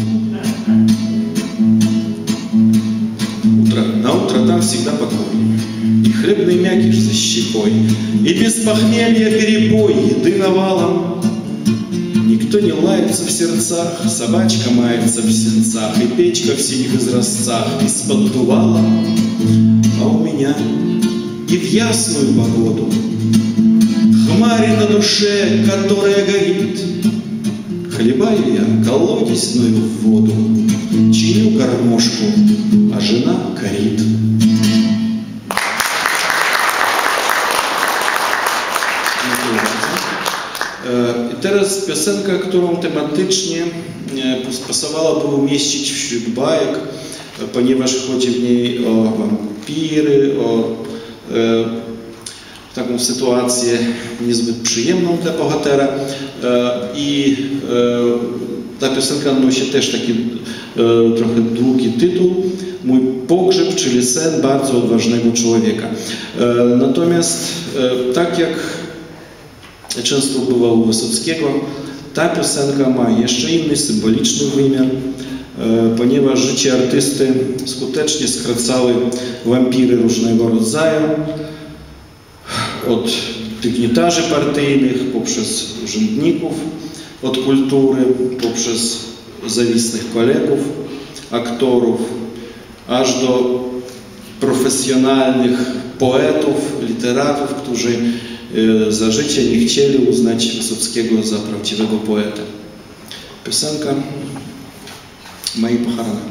На утро там всегда покой, и хлебный мякиш за щекой, и без похмелья перебой, еды навалом. Никто не лается в сердцах, собачка мается в сенцах, и печка в синих изразцах из-под дувала. А у меня и в ясную погоду хмарь на душе, которая горит. Хлебаю я колодезную воду, чиню гармошку, а жена корит. I teraz piosenka, którą tematycznie pasowałoby umieścić wśród bajek, ponieważ chodzi w niej o wampiry, o taką sytuację niezbyt przyjemną dla bohatera. I ta piosenka nosi też taki trochę długi tytuł, Mój pogrzeb, czyli sen bardzo odważnego człowieka. Natomiast tak jak często bywa u Wysockiego, ta piosenka ma jeszcze inny symboliczny wymiar, ponieważ życie artysty skutecznie skracały wampiry różnego rodzaju, od dygnitarzy partyjnych, poprzez urzędników, od kultury, poprzez zawistnych kolegów, aktorów, aż do profesjonalnych poetów, literatów, którzy za życie nie chcieli uznać Wysockiego za prawdziwego poetę. Piosenka «Мои похороны».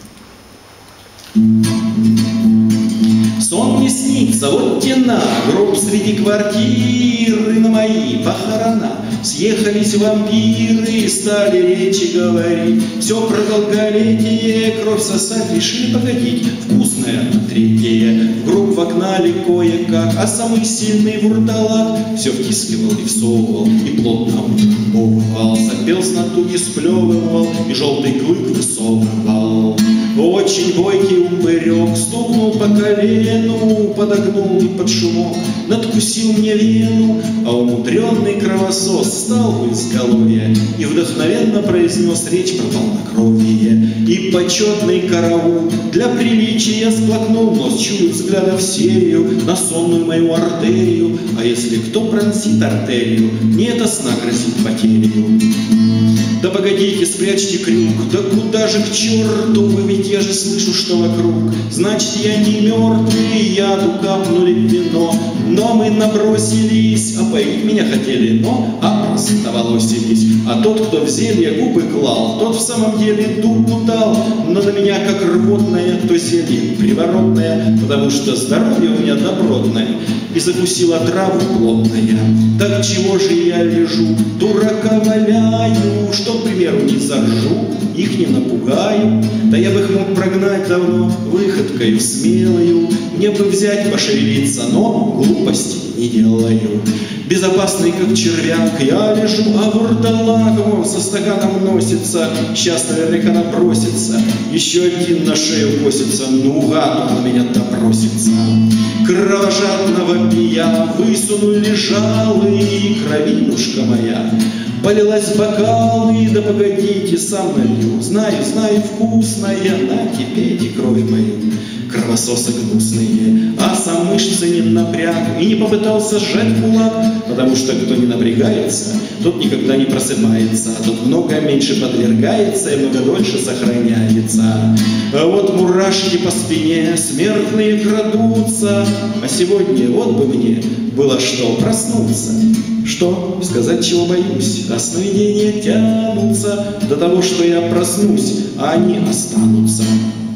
Сон не снится, вот тена, гроб среди квартиры, на мои похорона съехались вампиры и стали речи говорить. Все про долголетие, кровь сосать решили погодить. Вкусное третье, в гроб вогнали кое-как, а самый сильный вурдалак все втискивал и всовывал, и плотно утрамбовывал. Запел с натуги, сплевывал, и желтый клык высовывал. Очень бойкий упырек стукнул по колену, подогнул и под шумок над укусил мне вену, а умудренный кровосос встал в изголовье и вдохновенно произнес речь про полнокровие. И почетный караул для приличия сплакнул, но чует взгляда в серию на сонную мою артерию. А если кто пронзит артерию, мне это сна грозит потерю. Да погодите, спрячьте крюк, да куда же к черту, вы ведь я же слышу, что вокруг. Значит, я не мертвый, яду капнули в вино, но мы набросились, а поить меня хотели, но опростоволосились. А тот, кто в зелье губы клал, тот в самом деле дуку дал, но на меня как рвотное, то зелье приворотное, потому что здоровье у меня добротное, и закусила траву плотная. Так чего же я лежу, дурака валяю, что, к примеру, не заржу, их не напугаю? Да я бы их мог прогнать давно выходкою смелою, мне бы взять, пошевелиться, но глупости не делаю. Безопасный, как червяк, я лежу, а вурдалак вон со стаканом носится, сейчас наверняка набросится, еще один на шею косится, ну гад он на меня допросится. Кровожадного пия высунули жалы, и кровинушка моя полилась в бокалы. Да погодите, сам налью, знаю, знаю, вкусная, нате, пейте кровь мою, кровососы гнусные. А сам мышцы не напряг и не попытался сжать кулак, потому что кто не напрягается, тот никогда не просыпается, а тот много меньше подвергается и много дольше сохраняется. А вот мурашки по спине смертные крадутся, а сегодня вот бы мне было что проснуться. Что сказать, чего боюсь, а сновидения тянутся до того, что я проснусь, а они останутся.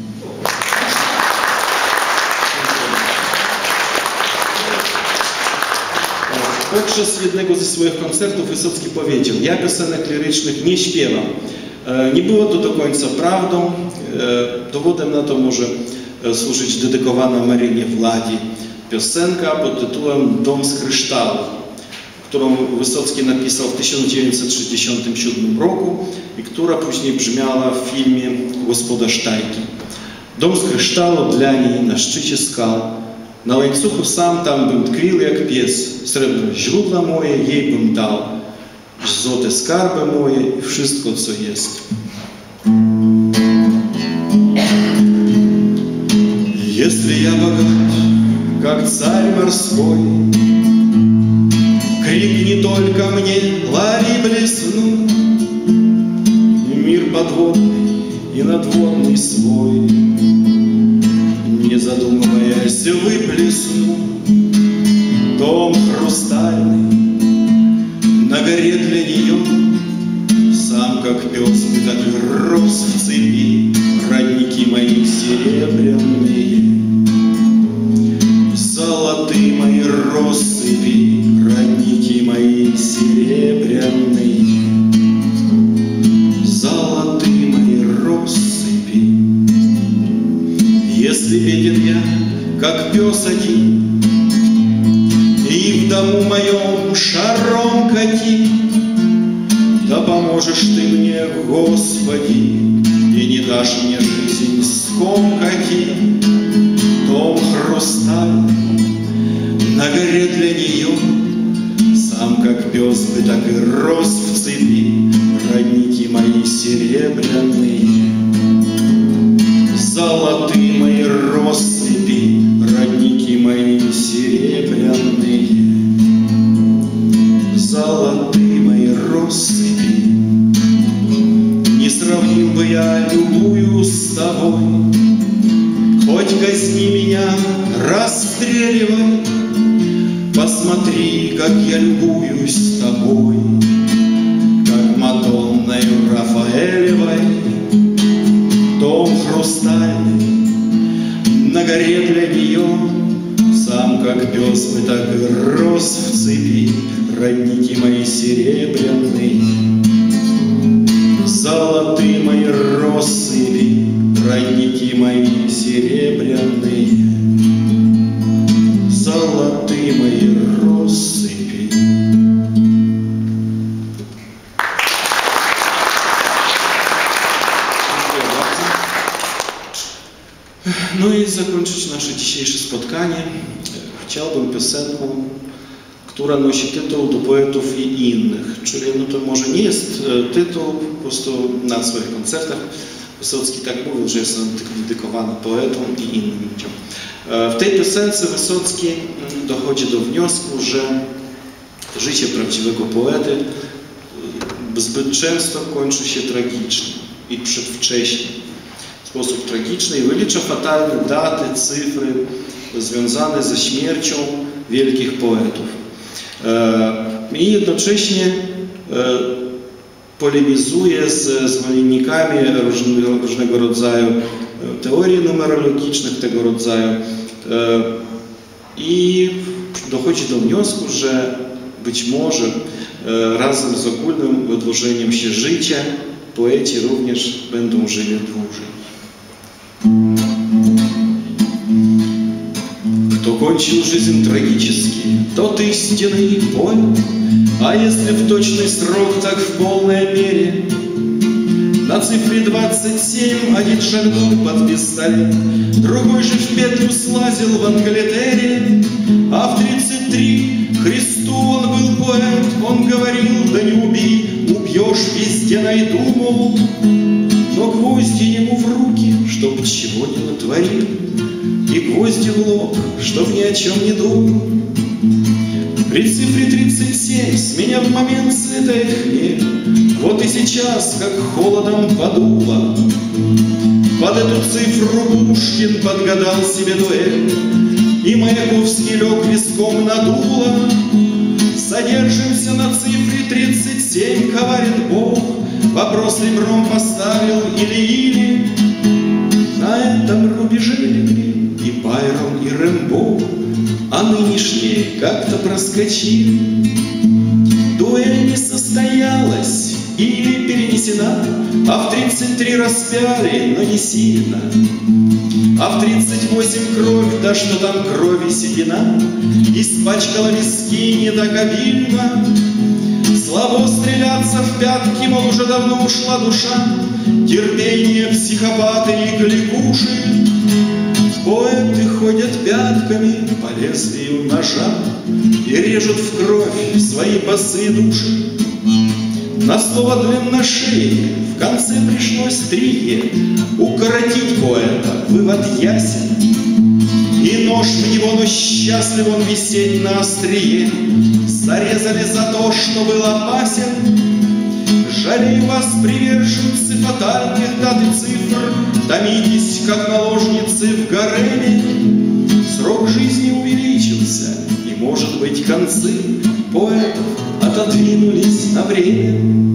Podczas jednego ze swoich koncertów Wysocki powiedział: ja piosenek lirycznych nie śpiewam. Nie było to do końca prawdą. Dowodem na to może służyć dedykowana Marynie Władzi piosenka pod tytułem Dom z kryształu, którą Wysocki napisał w 1967 roku i która później brzmiała w filmie Gospodarz Tajki. Dom z kryształu dla niej na szczycie skał, na łańcuchu sam tam bym tkwił jak pies, srebrne źródła moje jej bym dał, złote skarby moje i wszystko co jest. Если я богат, как царь морской, крикни только мне, лови блесну, мир подводный и надводный свой, не задумываясь, выплесну. Дом хрустальный на горе для нее, сам как пес бы так и рос в цепи, родники мои серебряные, золотые мои россыпи, родники мои серебряные, золотые мои россыпи. Если беден я, как пес один, и в дому моем шаром кати, да поможешь ты мне, Господи, и не дашь мне жизнь скомкати. Дом хрустальный на горе для нее, сам как пес бы так и рос в цепи, родники мои серебряные, золотые мои россыпи, родники мои серебряные, золотые мои россыпи. Не сравнил бы я любую с тобой, хоть казни меня, расстреливай. Посмотри, как я любуюсь тобой, как Мадонною Рафаэлевой. Дом хрустальный на горе для нее, сам как пес бы так и рос в цепи, родники мои серебряные, золотые мои россыпи, родники мои серебряные, золотые мои россыпи. No i zakończyć nasze dzisiejsze spotkanie chciałbym piosenką która nosi tytuł Do poetów i innych. Czyli no to może nie jest tytuł, po prostu na swoich koncertach Wysocki tak mówił, że jest on dedykowany poetom i innym ludziom. W tej piosence Wysocki dochodzi do wniosku, że życie prawdziwego poety zbyt często kończy się tragicznie i przedwcześnie, w sposób tragiczny i wylicza fatalne daty, cyfry związane ze śmiercią wielkich poetów. I jednocześnie polemizuje z zwolennikami różnego rodzaju teorii numerologicznych tego rodzaju i dochodzi do wniosku, że być może razem z ogólnym wydłużeniem się życia poeci również będą żyli dłużej. Кто кончил жизнь трагически, тот истинный поэт, а если в точный срок, так в полной мере. На цифре 27 один шагнул под пистолет, другой же в петлю слазил в Англитере, а в 33 Христу он был поэт, он говорил, да не убей, убьешь, везде найду, мол. Но гвозди ему в руки, чтоб чего не натворил, и гвозди в лоб, чтоб ни о чем не думал. При цифре 37 с меня в момент светает хмель, вот и сейчас, как холодом подуло. Под эту цифру Пушкин подгадал себе дуэль, и Маяковский лег виском на дуло. Задержимся на цифре 37, коварен Бог, вопрос ребром поставил или-или. На этом рубеже легли и Байрон, и Рэмбо, а нынешние как-то проскочили. Дуэль не состоялась или перенесена, а в 33 распяли, но не сильно. А в 38 кровь, да что там крови седина, испачкала виски не так обильно. Слабо стреляться в пятки, мол, уже давно ушла душа, терпение психопаты и кликуши. Поэты ходят пятками по лезвию ножа и режут в кровь свои босые души. На слово длинношеи в конце пришлось трие, укоротить поэта, вывод ясен. И нож в него, но счастлив он висеть на острие, зарезали за то, что был опасен. Жалею вас, приверженцы фатальных дат и цифр, томитесь, как наложницы в гареме. Срок жизни увеличился, и, может быть, концы поэтов отодвинулись на время.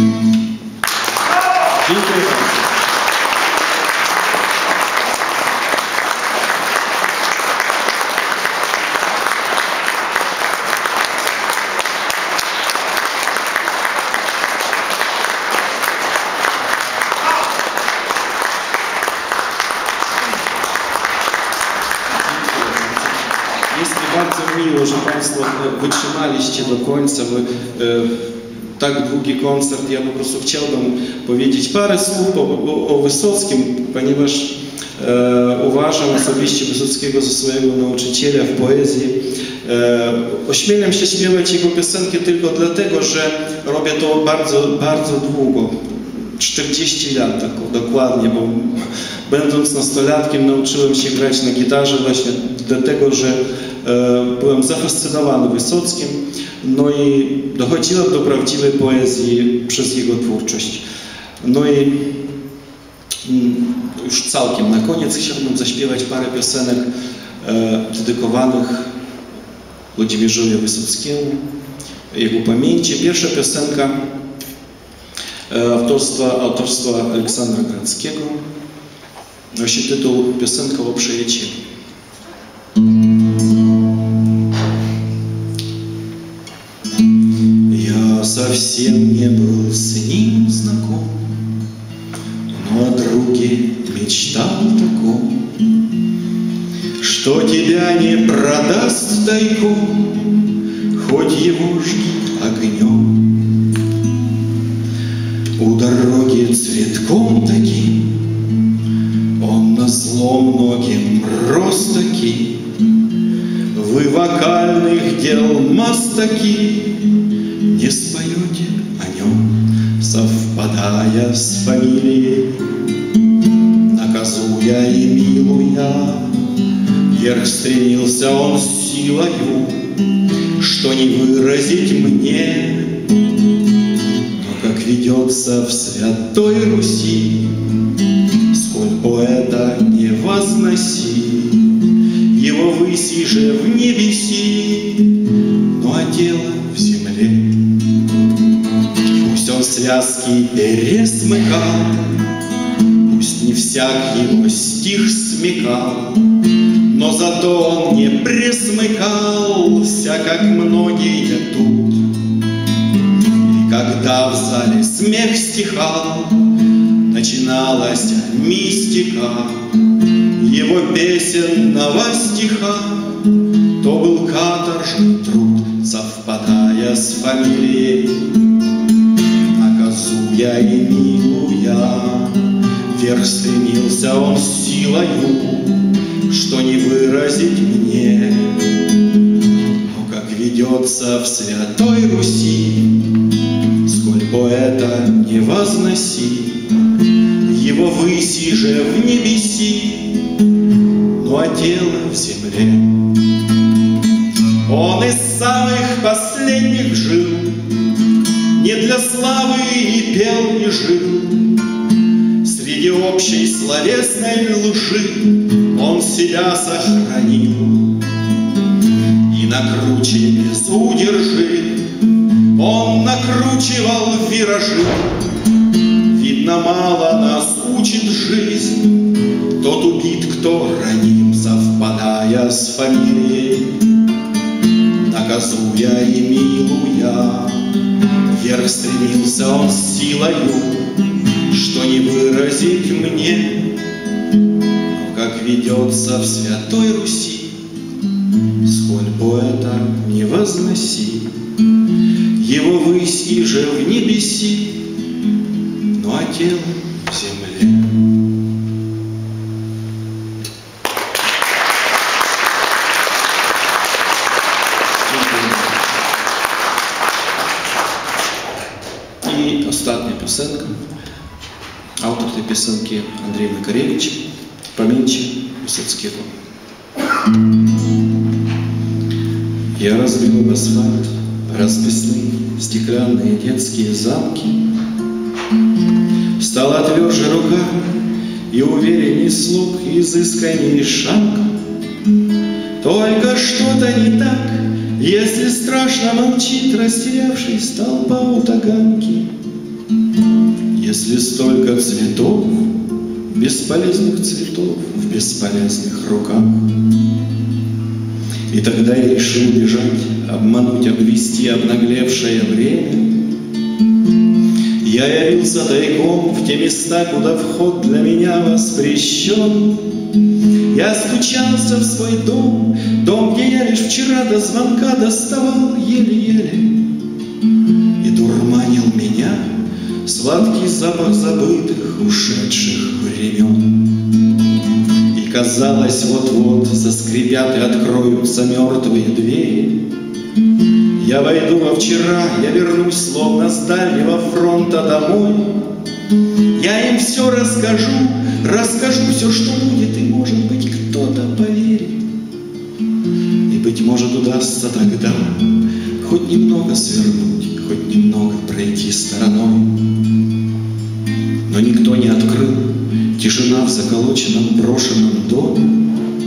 Miło, że Państwo wytrzymaliście do końca. Tak długi koncert. Ja po prostu chciałbym powiedzieć parę słów o Wysockim, ponieważ uważam osobiście Wysockiego za swojego nauczyciela w poezji. Ośmielam się śpiewać jego piosenki tylko dlatego, że robię to bardzo, bardzo długo. 40 lat tak dokładnie, bo będąc nastolatkiem nauczyłem się grać na gitarze właśnie dlatego, że byłem zafascynowany Wysockim, no i dochodziłem do prawdziwej poezji przez jego twórczość. No i już całkiem na koniec chciałbym zaśpiewać parę piosenek dedykowanych Włodzimierzowi Wysockiemu, jego pamięci. Pierwsza piosenka autorstwa Aleksandra Grodzkiego nosi tytuł Piosenka o przyjacielu. Я совсем не был с ним знаком, но о друге мечтал таком, что тебя не продаст тайком, хоть его жги огнем. У дороги цветком таким, он назло многим рос таки, вы вокальных дел мастаки, не споете о нем, совпадая с фамилией, наказуя и милуя. Вверх стремился он силою, что не выразить мне, но как ведется в Святой Руси, сколь поэта не возноси, его выси же в небеси, ну а тело в земле. Пусть он связки пересмыкал, пусть не всяк его стих смекал, но зато он не пресмыкался, как многие тут. И когда в зале смех стихал, начиналась мистика его песенного стиха, то был каторжный труд, совпадая с фамилией, наказуя и милуя. Вверх стремился он силою, что не выразить мне, но как ведется в Святой Руси, сколь поэта не возноси, его выси же в небеси, ну а тело в земле. Он из самых последних жил, не для славы и пел, и жил. Среди общей словесной лжи он себя сохранил. И на круче без удержи он накручивал виражи. Видно, мало нас учит жизнь, тот убит, кто раним, совпадая с фамилией, наказуя и милуя. Вверх стремился он силою, что не выразить мне, но как ведется в Святой Руси, сколь поэта не возноси, его высь и же в небеси, ну а тело в земле. І остання пісенка. Автор цієї пісенки Андрій Макаревич, помінче Висоцького. Я разбил в асфальт расписные стеклянные детские замки. Стала тверже рука и уверенней слуг, изысканней шаг. Только что-то не так, если страшно молчит растерявшись толпа у таганки. Если столько цветов, бесполезных цветов в бесполезных руках. И тогда я решил бежать, обмануть, обвести обнаглевшее время. Я явился тайком в те места, куда вход для меня воспрещен. Я стучался в свой дом, дом, где я лишь вчера до звонка доставал еле-еле. И дурманил меня сладкий запах забытых, ушедших времен. И казалось, вот-вот заскрипят и откроются мертвые двери. Я войду во вчера, я вернусь, словно с дальнего фронта домой. Я им все расскажу, расскажу все, что будет, и, может быть, кто-то поверит. И, быть может, удастся тогда хоть немного свернуть, хоть немного пройти стороной. Но никто не открыл, тишина в заколоченном брошенном доме.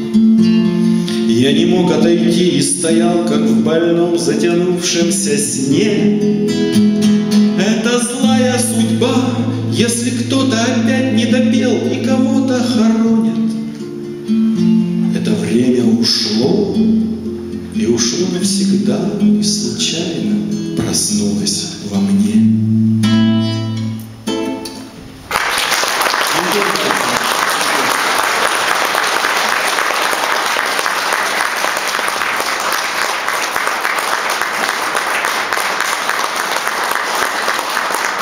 Я не мог отойти и стоял, как в больном затянувшемся сне. Это злая судьба, если кто-то опять не допел и кого-то хоронит. Это время ушло, и ушло навсегда, и случайно проснулось во мне.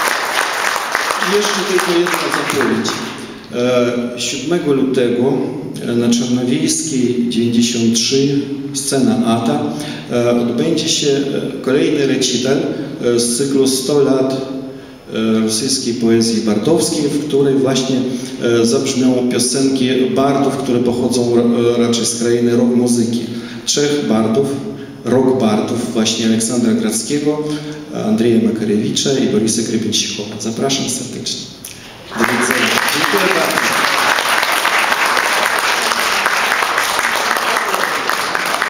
Jeszcze tylko jedna zapowiedź. 7 lutego na Czarnowiejskiej 93, scena ATA, odbędzie się kolejny recital z cyklu 100 lat rosyjskiej poezji bardowskiej, w której właśnie zabrzmią piosenki bardów, które pochodzą raczej z krainy rock muzyki. 3 bardów, rock bardów, właśnie Aleksandra Gradzkiego, Andrzeja Makarewicza i Borysa Grebenщикова. Zapraszam serdecznie. Do widzenia. Dziękuję bardzo.